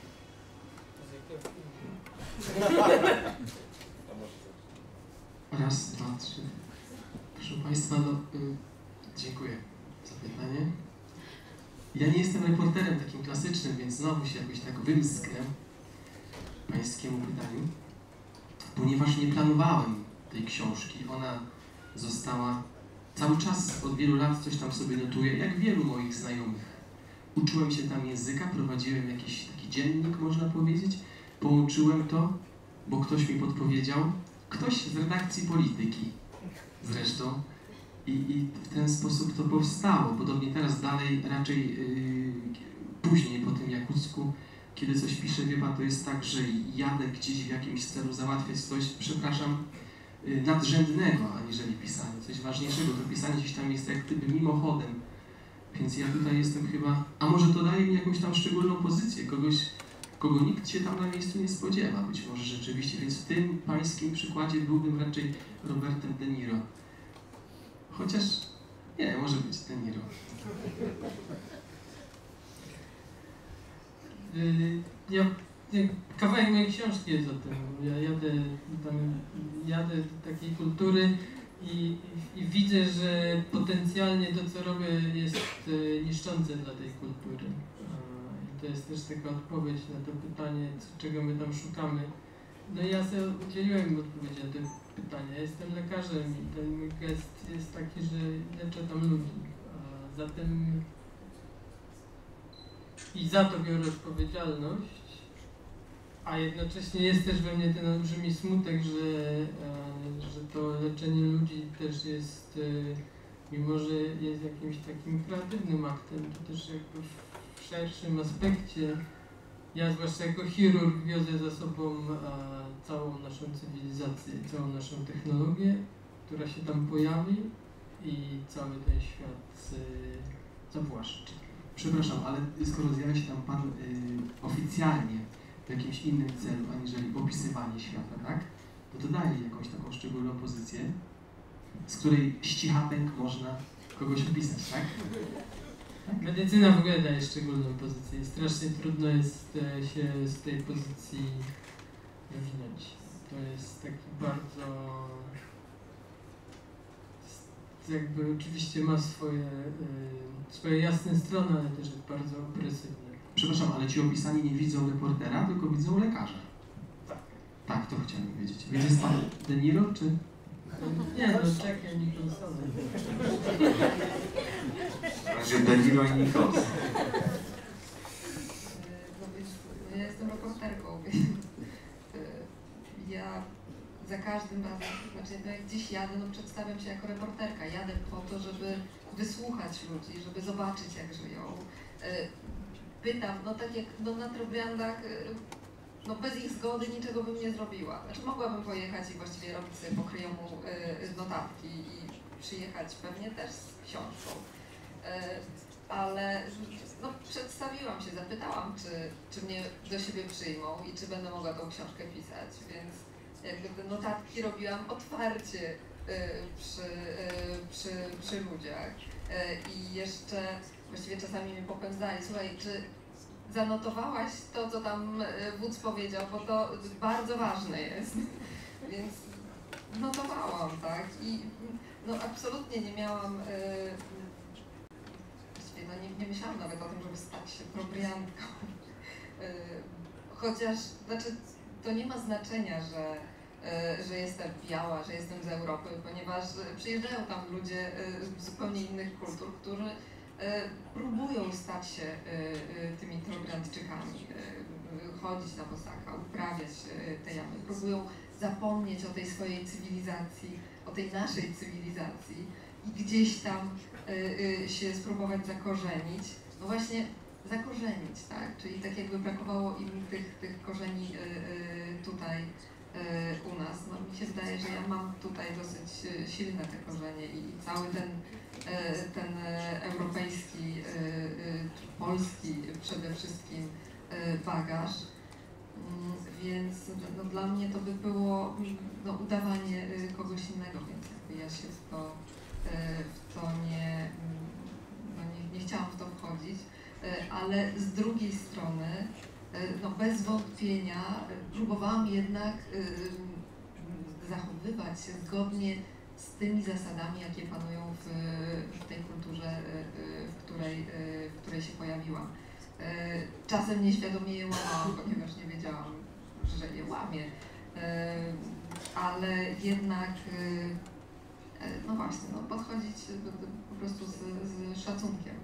Raz, dwa, trzy. Proszę Państwa, dziękuję za pytanie. Ja nie jestem reporterem takim klasycznym, więc znowu się jakoś tak wymsknę Pańskiemu pytaniu, ponieważ nie planowałem tej książki. Ona została cały czas, od wielu lat coś tam sobie notuję, jak wielu moich znajomych. Uczyłem się tam języka, prowadziłem jakiś taki dziennik, można powiedzieć. Połączyłem to, bo ktoś mi podpowiedział, ktoś z redakcji Polityki zresztą. I w ten sposób to powstało. Podobnie teraz dalej, raczej później po tym Jakucku, kiedy coś piszę, wie Pan, to jest tak, że jadę gdzieś w jakimś celu załatwiać coś, przepraszam, nadrzędnego, aniżeli pisanie, coś ważniejszego. To pisanie gdzieś tam jest jak gdyby mimochodem. Więc ja tutaj jestem chyba, a może to daje mi jakąś tam szczególną pozycję, kogoś, kogo nikt się tam na miejscu nie spodziewa, być może rzeczywiście. Więc w tym pańskim przykładzie byłbym raczej Robertem De Niro. Chociaż, nie, może być De Niro. Kawałek mojej książki jest o tym. Ja jadę do takiej kultury i widzę, że potencjalnie to, co robię, jest niszczące dla tej kultury. I to jest też taka odpowiedź na to pytanie, czego my tam szukamy. No i ja sobie udzieliłem odpowiedzi na to pytanie. Ja jestem lekarzem i ten mój gest jest taki, że leczę tam ludzi. Zatem i za to biorę odpowiedzialność, a jednocześnie jest też we mnie ten olbrzymi smutek, że to leczenie ludzi też jest, mimo że jest jakimś takim kreatywnym aktem, to też jakby w szerszym aspekcie, ja zwłaszcza jako chirurg wiozę za sobą całą naszą cywilizację, całą naszą technologię, która się tam pojawi i cały ten świat zawłaszczy. Przepraszam, ale skoro zjawia się tam Pan oficjalnie w jakimś innym celu, aniżeli opisywanie świata, tak? To daje jakąś taką szczególną pozycję, z której ścichatek można kogoś opisać, tak? Medycyna w ogóle daje szczególną pozycję. Strasznie trudno jest się z tej pozycji wywinąć. To jest taki bardzo... jakby oczywiście ma swoje jasne strony, ale też jest bardzo opresywne. Przepraszam, ale ci opisani nie widzą reportera, tylko widzą lekarza. Tak. Tak, to chciałem wiedzieć. Więc jest Pan De Niro, czy... Nie, no czekaj, Nicholson. Razie De Niro i Nicholson. Ja jestem reporterką. Ja za każdym razem, znaczy jak gdzieś jadę, no przedstawiam się jako reporterka. Jadę po to, żeby wysłuchać ludzi, żeby zobaczyć, jak żyją. Pytam, no tak jak na Trobriandach, no bez ich zgody niczego bym nie zrobiła. Znaczy mogłabym pojechać i właściwie robić sobie po kryjomu notatki i przyjechać pewnie też z książką. ale no, przedstawiłam się, zapytałam, czy mnie do siebie przyjmą i czy będę mogła tą książkę pisać, więc jakby te notatki robiłam otwarcie przy ludziach i jeszcze właściwie czasami mnie popędzali, słuchaj, czy zanotowałaś to, co tam wódz powiedział, bo to bardzo ważne jest, więc notowałam, tak, i no absolutnie nie miałam, właściwie no nie myślałam nawet o tym, żeby stać się probriantką, chociaż, znaczy, to nie ma znaczenia, że jestem biała, że jestem z Europy, ponieważ przyjeżdżają tam ludzie z zupełnie innych kultur, którzy próbują stać się tymi trobriandczykami, chodzić na bosaka, uprawiać te jamy, próbują zapomnieć o tej swojej cywilizacji, o tej naszej cywilizacji i gdzieś tam się spróbować zakorzenić, no właśnie zakorzenić, tak? Czyli tak jakby brakowało im tych korzeni tutaj u nas. No, mi się wydaje, że ja mam tutaj dosyć silne te korzenie i cały ten europejski, polski przede wszystkim bagaż, więc no, dla mnie to by było no, udawanie kogoś innego, więc jakby ja się w to nie chciałam w to wchodzić, ale z drugiej strony no, bez wątpienia próbowałam jednak zachowywać się zgodnie z tymi zasadami, jakie panują w tej kulturze, w której się pojawiłam. Czasem nieświadomie je łamałam, ponieważ nie wiedziałam, że je łamię, ale jednak no właśnie, no, podchodzić po prostu z szacunkiem.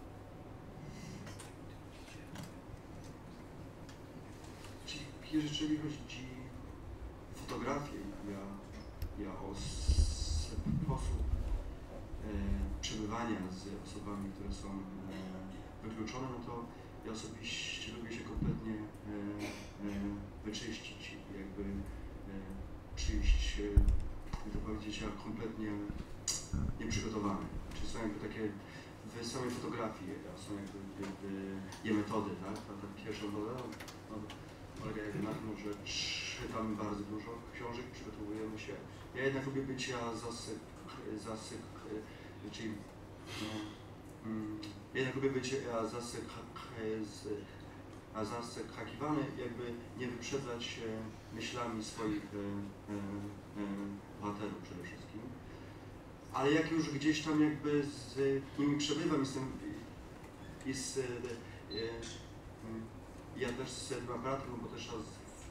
Jeżeli chodzi o fotografię, ja o sposób przebywania z osobami, które są wykluczone, no to ja osobiście lubię się kompletnie wyczyścić, jakby przyjść, jak to powiedzieć, kompletnie nieprzygotowany. Czyli są jakby takie w samej fotografii, są jakby metody, tak? Ta pierwsza metoda polega jakby na tym, że czytamy bardzo dużo książek, przygotowujemy się. Ja jednak lubię być czyli jednak lubię być zaskakiwany, jakby nie wyprzedzać myślami swoich bohaterów przede wszystkim. Ale jak już gdzieś tam jakby z nimi przebywam, ja też z tym aparatem, no bo też trzeba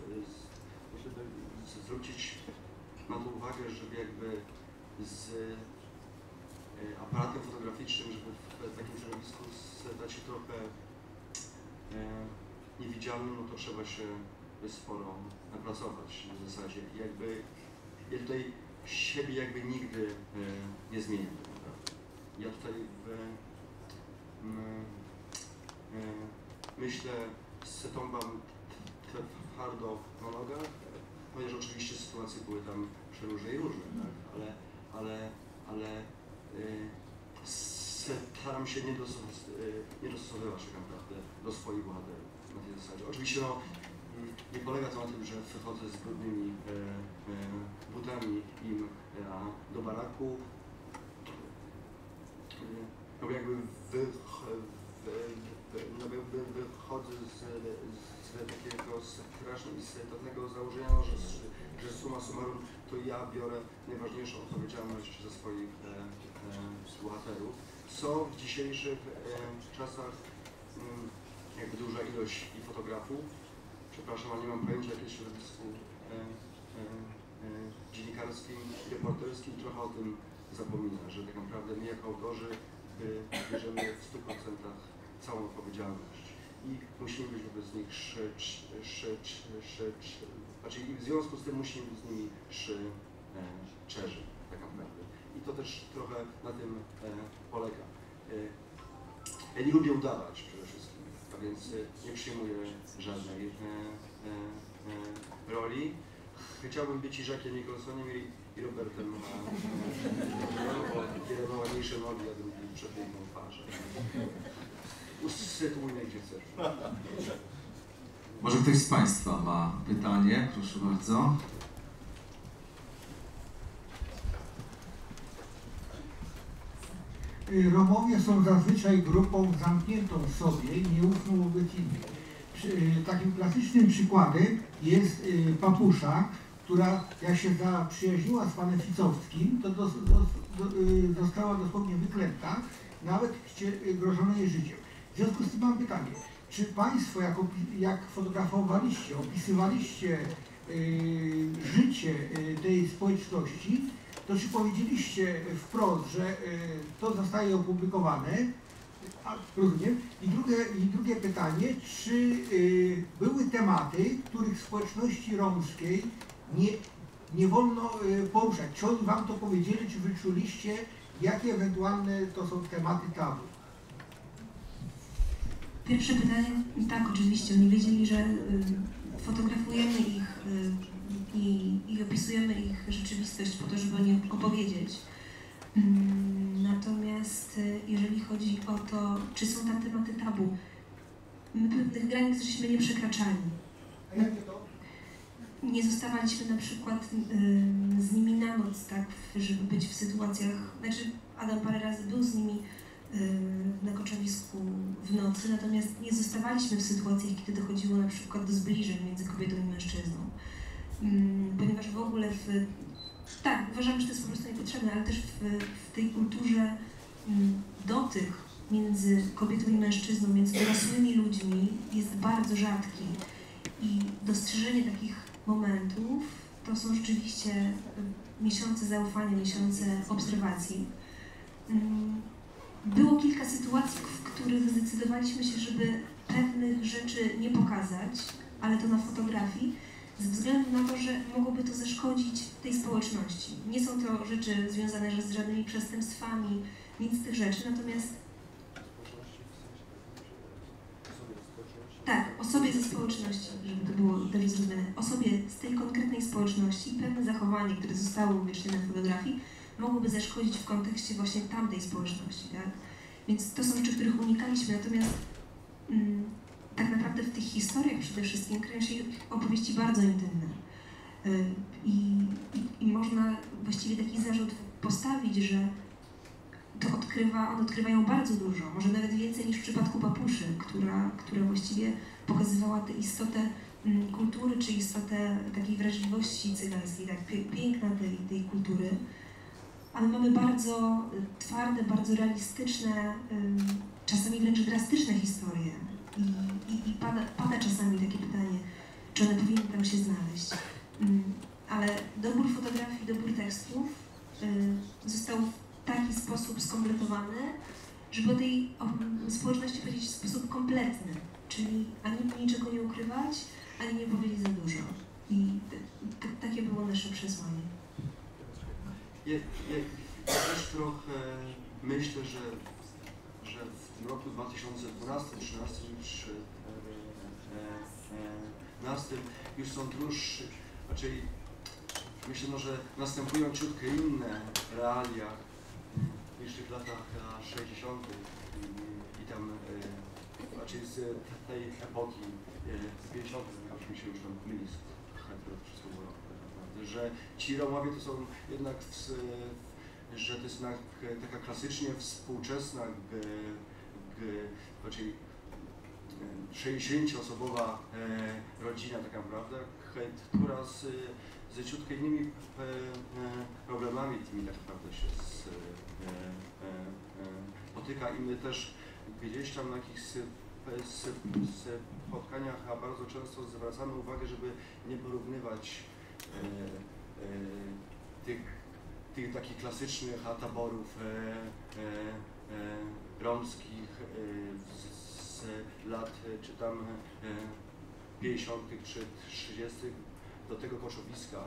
zwrócić na to uwagę, żeby jakby z aparatem fotograficznym, żeby w takim środowisku stać się trochę niewidzialnym, no to trzeba się sporo napracować w zasadzie. Jakby ja tutaj siebie jakby nigdy nie zmieniam, prawda? Ja tutaj myślę, stąpam twardo na nogach, ponieważ oczywiście sytuacje były tam przeróżne i różne, tak? Ale staram się nie dostosowywać tak naprawdę do swoich bohaterów na tej zasadzie. Oczywiście no, nie polega to na tym, że wychodzę z brudnymi butami im do baraku, no jakby wychodzę z takiego strasznego, istotnego założenia, że summa summarum to ja biorę najważniejszą odpowiedzialność za swoich bohaterów, co w dzisiejszych czasach jakby duża ilość i fotografów, przepraszam, ale nie mam pojęcia, jakie środowisku dziennikarskim i reporterskim trochę o tym zapomina, że tak naprawdę my jako autorzy bierzemy w 100% całą odpowiedzialność i musimy być wobec nich znaczy i w związku z tym musimy być z nimi szczerzy, tak naprawdę. I to też trochę na tym polega. Ja nie lubię udawać przede wszystkim, a więc nie przyjmuję żadnej roli. chciałbym być i Jackiem Nicholsonem i Robertem, o wiele ładniejsze nogi, a drugi przepiękną twarzę. Usytuujmy gdzie chcesz. Może ktoś z Państwa ma pytanie? Proszę bardzo. Romowie są zazwyczaj grupą zamkniętą w sobie, nieufną wobec innych. Takim klasycznym przykładem jest Papusza, która jak się zaprzyjaźniła z panem Ficowskim, to została dosłownie wyklęta, nawet grożono jej życiem. W związku z tym mam pytanie, czy Państwo jak fotografowaliście, opisywaliście życie tej społeczności, to czy powiedzieliście wprost, że to zostaje opublikowane? Rozumiem. I drugie pytanie, czy były tematy, których społeczności romskiej nie wolno poruszać? Czy oni Wam to powiedzieli, czy wyczuliście, jakie ewentualne to są tematy tabu? Pierwsze pytanie, tak, oczywiście, oni wiedzieli, że fotografujemy ich i opisujemy ich rzeczywistość po to, żeby o nich opowiedzieć. Natomiast jeżeli chodzi o to, czy są tam tematy tabu, my pewnych granic żeśmy nie przekraczali. Nie zostawaliśmy na przykład z nimi na noc, tak, żeby być w sytuacjach, znaczy Adam parę razy był z nimi na koczowisku w nocy, natomiast nie zostawaliśmy w sytuacjach, kiedy dochodziło na przykład do zbliżeń między kobietą i mężczyzną. Ponieważ w ogóle tak, uważam, że to jest po prostu niepotrzebne, ale też w tej kulturze dotyk między kobietą i mężczyzną, między dorosłymi ludźmi jest bardzo rzadki i dostrzeżenie takich momentów to są rzeczywiście miesiące zaufania, miesiące obserwacji. Było kilka sytuacji, w których zdecydowaliśmy się, żeby pewnych rzeczy nie pokazać, ale to na fotografii, ze względu na to, że mogłoby to zaszkodzić tej społeczności. Nie są to rzeczy związane z żadnymi przestępstwami, nic z tych rzeczy, natomiast tak, osobie ze społeczności, żeby to było dobrze zrozumiane, osobie z tej konkretnej społeczności pewne zachowanie, które zostało uwiecznione na fotografii, mogłoby zaszkodzić w kontekście właśnie tamtej społeczności, tak? Więc to są rzeczy, których unikaliśmy, natomiast tak naprawdę w tych historiach przede wszystkim kryją się opowieści bardzo intymne. I można właściwie taki zarzut postawić, że one odkrywają bardzo dużo, może nawet więcej niż w przypadku Papuszy, która właściwie pokazywała tę istotę kultury, czy istotę takiej wrażliwości cygańskiej, tak, piękna tej kultury. Ale mamy bardzo twarde, bardzo realistyczne, czasami wręcz drastyczne historie. I pada czasami takie pytanie, czy one powinny tam się znaleźć. Ale dobór fotografii, dobór tekstów został w taki sposób skompletowany, żeby o tej społeczności powiedzieć w sposób kompletny. Czyli ani niczego nie ukrywać, ani nie powiedzieć za dużo. I takie było nasze przesłanie. Ja też trochę myślę, że w tym roku 2012, 2013 czy 2015 już są dłuższe, raczej myślę, no, że następują ciutkę inne realia niż w tych latach 60. i tam raczej z tej epoki 50. już mi się już tam myli wszystko było, że ci Romowie to są jednak że to jest taka klasycznie współczesna, raczej 60-osobowa rodzina tak naprawdę, która z ciutkę innymi problemami tymi tak naprawdę się spotyka i my też gdzieś tam na jakichś spotkaniach, a bardzo często zwracamy uwagę, żeby nie porównywać tych takich klasycznych taborów romskich z lat czy tam 50. czy 30. do tego koczowiska,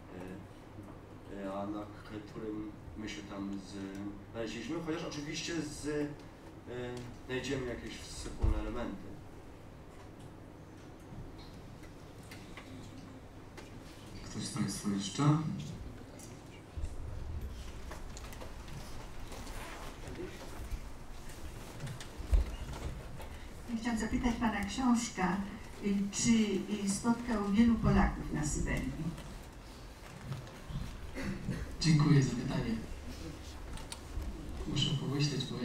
a na którym my się tam znaleźliśmy, chociaż oczywiście znajdziemy jakieś wspólne elementy. Ktoś Ktoś z Państwa jeszcze? Chciałam zapytać Pana książka, czy spotkał wielu Polaków na Syberii? Dziękuję za pytanie. Muszę pomyśleć, bo ja...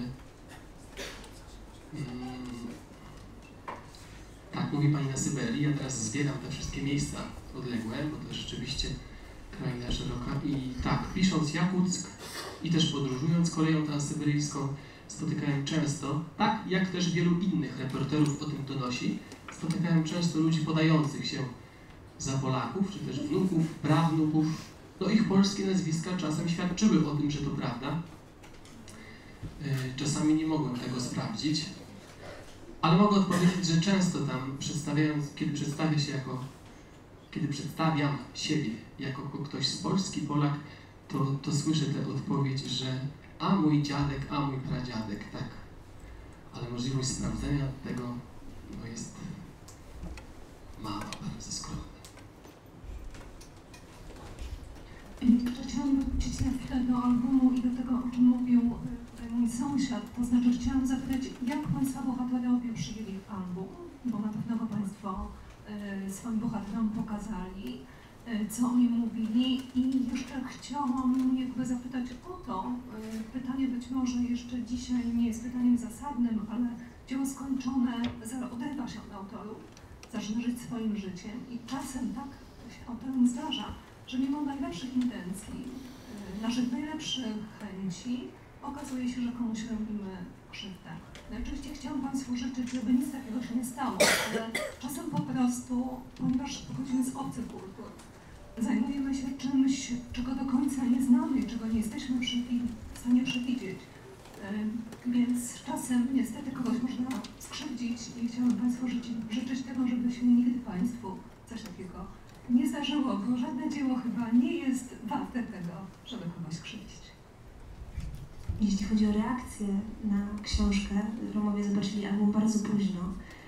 Tak, mówi Pani na Syberii, ja teraz zbieram te wszystkie miejsca odległe, bo to rzeczywiście kraina szeroka. I tak, pisząc Jakuck i też podróżując koleją transsyberyjską, spotykałem często, tak jak też wielu innych reporterów o tym donosi, spotykałem często ludzi podających się za Polaków, czy też wnuków, prawnuków. No ich polskie nazwiska czasem świadczyły o tym, że to prawda. Czasami nie mogłem tego sprawdzić, ale mogę odpowiedzieć, że często tam kiedy przedstawiam siebie jako ktoś z Polski, Polak, to słyszę tę odpowiedź, że a mój dziadek, a mój pradziadek, tak. Ale możliwość sprawdzenia tego jest mała, bardzo skromna. Chciałam wrócić na chwilę do albumu i do tego, o czym mówił tutaj mój sąsiad. To znaczy, chciałam zapytać, jak Państwa bohaterowie przyjęli album, bo na pewno go Państwo swoim bohaterom pokazali, co oni mówili. I jeszcze chciałam jakby zapytać o to, pytanie być może jeszcze dzisiaj nie jest pytaniem zasadnym, ale dzieło skończone odrywa się od autorów, zaczyna żyć swoim życiem i czasem tak się autorom zdarza, że mimo najlepszych intencji, naszych najlepszych chęci, okazuje się, że komuś robimy krzywdę. No oczywiście chciałam Państwu życzyć, żeby nic takiego się nie stało, ale czasem po prostu, ponieważ pochodzimy z obcych kultur, zajmujemy się czymś, czego do końca nie znamy i czego nie jesteśmy w stanie przewidzieć. Więc czasem niestety kogoś można skrzywdzić i chciałabym Państwu życzyć tego, żeby się nigdy Państwu coś takiego nie zdarzyło, bo żadne dzieło chyba nie jest warte tego, żeby kogoś krzywdzić. Jeśli chodzi o reakcję na książkę, Romowie zobaczyli album bardzo późno.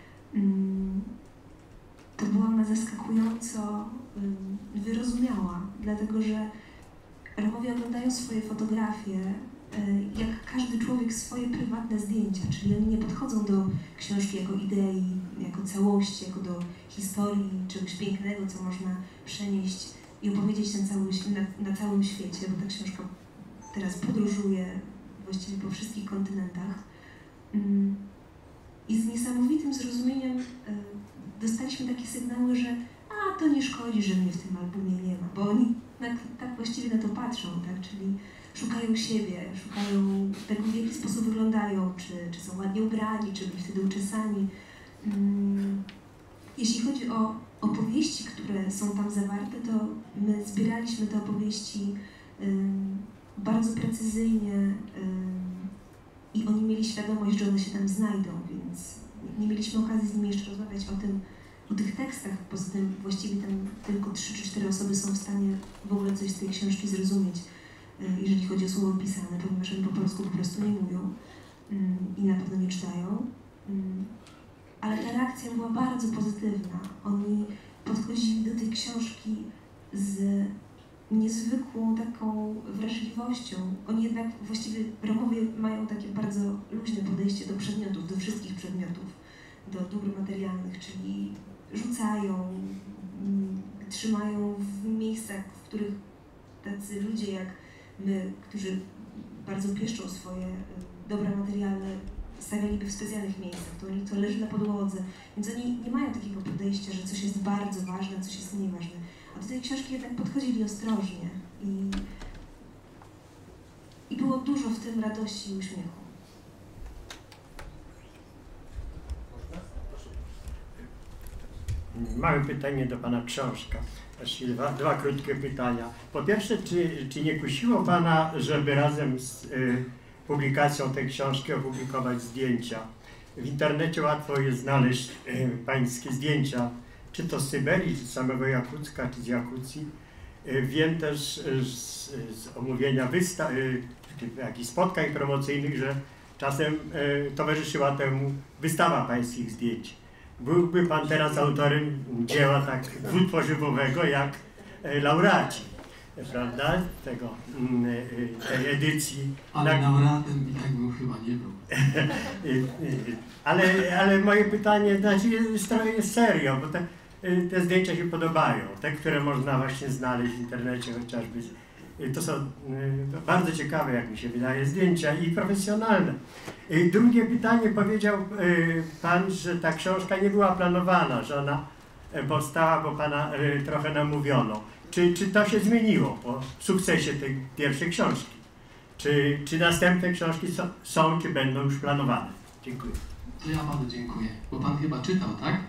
To była ona zaskakująco wyrozumiała, dlatego że Romowie oglądają swoje fotografie jak każdy człowiek swoje prywatne zdjęcia, czyli oni nie podchodzą do książki jako idei, jako całości, jako do historii, czegoś pięknego, co można przenieść i opowiedzieć na całym świecie, bo ta książka teraz podróżuje właściwie po wszystkich kontynentach. I z niesamowitym zrozumieniem dostaliśmy takie sygnały, że to nie szkodzi, że mnie w tym albumie nie ma, bo oni tak właściwie na to patrzą, tak? Czyli szukają siebie, szukają tego, w jaki sposób wyglądają, czy są ładnie ubrani, czy byli wtedy uczesani. Jeśli chodzi o opowieści, które są tam zawarte, to my zbieraliśmy te opowieści bardzo precyzyjnie i oni mieli świadomość, że one się tam znajdą, więc nie mieliśmy okazji z nimi jeszcze rozmawiać o tych tekstach. Poza tym właściwie tam tylko 3 czy 4 osoby są w stanie w ogóle coś z tej książki zrozumieć, jeżeli chodzi o słowo pisane, ponieważ oni po polsku po prostu nie mówią i na pewno nie czytają. Ale ta reakcja była bardzo pozytywna. Oni podchodzili do tej książki z niezwykłą taką wrażliwością. Oni jednak, właściwie Romowie mają takie bardzo luźne podejście do przedmiotów, do wszystkich przedmiotów, do dóbr materialnych, czyli rzucają, trzymają w miejscach, w których tacy ludzie jak my, którzy bardzo pieszczą swoje dobra materialne, stawialiby w specjalnych miejscach, to leży na podłodze, więc oni nie mają takiego podejścia, że coś jest bardzo ważne, coś jest mniej ważne. A do tej książki jednak podchodzili ostrożnie i było dużo w tym radości i uśmiechu. Małe pytanie do Pana książka. Właściwie dwa krótkie pytania. Po pierwsze, czy nie kusiło Pana, żeby razem z publikacją tej książki opublikować zdjęcia? W internecie łatwo jest znaleźć Pańskie zdjęcia, czy to z Syberii, czy z samego Jakucka, czy z Jakucji. Wiem też z omówienia jakichś spotkań promocyjnych, że czasem towarzyszyła temu wystawa Pańskich zdjęć. Byłby Pan teraz autorem dzieła tak dwutworzywowego, jak laureaci, prawda, tej edycji. Ale laureatem i tak bym chyba nie był. ale moje pytanie, znaczy jest serio, bo te zdjęcia się podobają, te, które można właśnie znaleźć w internecie chociażby. To są bardzo ciekawe, jak mi się wydaje, zdjęcia i profesjonalne. Drugie pytanie, powiedział Pan, że ta książka nie była planowana, że ona powstała, bo Pana trochę namówiono. Czy to się zmieniło po sukcesie tej pierwszej książki? Czy następne książki są, czy będą już planowane? Dziękuję. To ja Panu dziękuję, bo Pan chyba czytał, tak?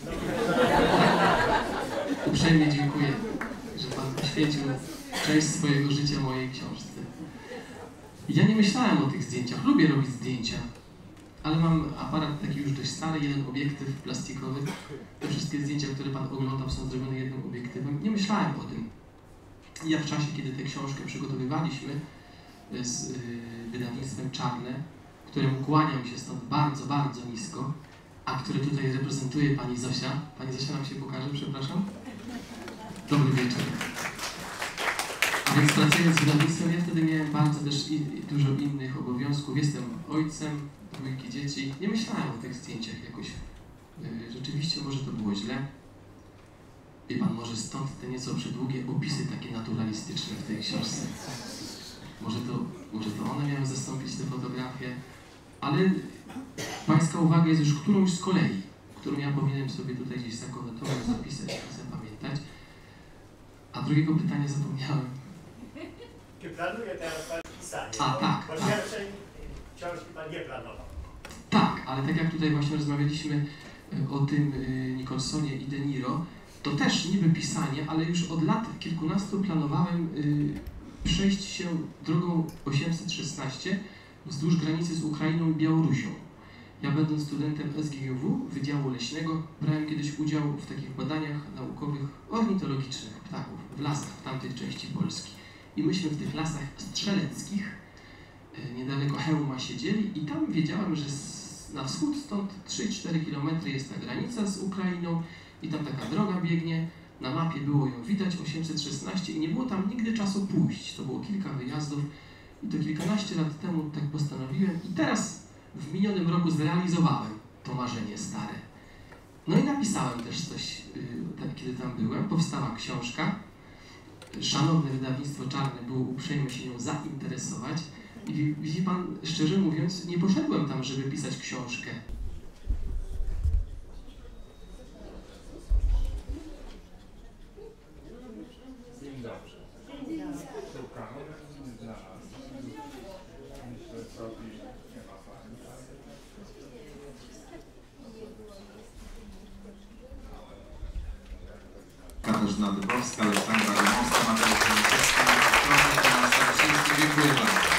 Uprzejmie dziękuję, że Pan poświęcił część swojego życia mojej książce. Ja nie myślałem o tych zdjęciach, lubię robić zdjęcia, ale mam aparat taki już dość stary, jeden obiektyw plastikowy. Te wszystkie zdjęcia, które Pan oglądał, są zrobione jednym obiektywem. Nie myślałem o tym. Ja w czasie, kiedy tę książkę przygotowywaliśmy z wydawnictwem Czarne, któremu kłaniam się stąd bardzo, bardzo nisko, a które tutaj reprezentuje Pani Zosia. Pani Zosia nam się pokaże, przepraszam. Dobry wieczór. A więc pracując z wydawnictwem, ja wtedy miałem bardzo też dużo innych obowiązków. Jestem ojcem 2 dzieci. Nie myślałem o tych zdjęciach jakoś. Rzeczywiście może to było źle. Wie Pan, może stąd te nieco przydługie opisy takie naturalistyczne w tej książce. Może to one miały zastąpić te fotografie, ale Pańska uwaga jest już którąś z kolei, którą ja powinienem sobie tutaj gdzieś zakonotować, zapisać i zapamiętać. A drugiego pytania zapomniałem. Czy planuje teraz Pan pisanie? Tak. Bo pierwszej książki Pan nie planował. Tak, ale tak jak tutaj właśnie rozmawialiśmy o tym Nicholsonie i De Niro, to też niby pisanie, ale już od lat kilkunastu planowałem przejść się drogą 816 wzdłuż granicy z Ukrainą i Białorusią. Ja będąc studentem SGGW, Wydziału Leśnego, brałem kiedyś udział w takich badaniach naukowych ornitologicznych ptaków w lasach w tamtej części Polski. I myśmy w tych lasach strzeleckich niedaleko Chełma siedzieli i tam wiedziałem, że na wschód stąd 3-4 km jest ta granica z Ukrainą i tam taka droga biegnie. Na mapie było ją widać, 816 i nie było tam nigdy czasu pójść. To było kilka wyjazdów i to kilkanaście lat temu tak postanowiłem i teraz w minionym roku zrealizowałem to marzenie stare. No i napisałem też coś, kiedy tam byłem. Powstała książka. Szanowne wydawnictwo Czarne było uprzejme się nią zainteresować. I widzi Pan, szczerze mówiąc, nie poszedłem tam, żeby pisać książkę. Dzień dobry. Szukamy dla nas. Myślę sobie, nie ma Pani. Katarzyna Dybowska, Aleksandra Rimowska, Mateusz Konieczewski, dziękuję bardzo.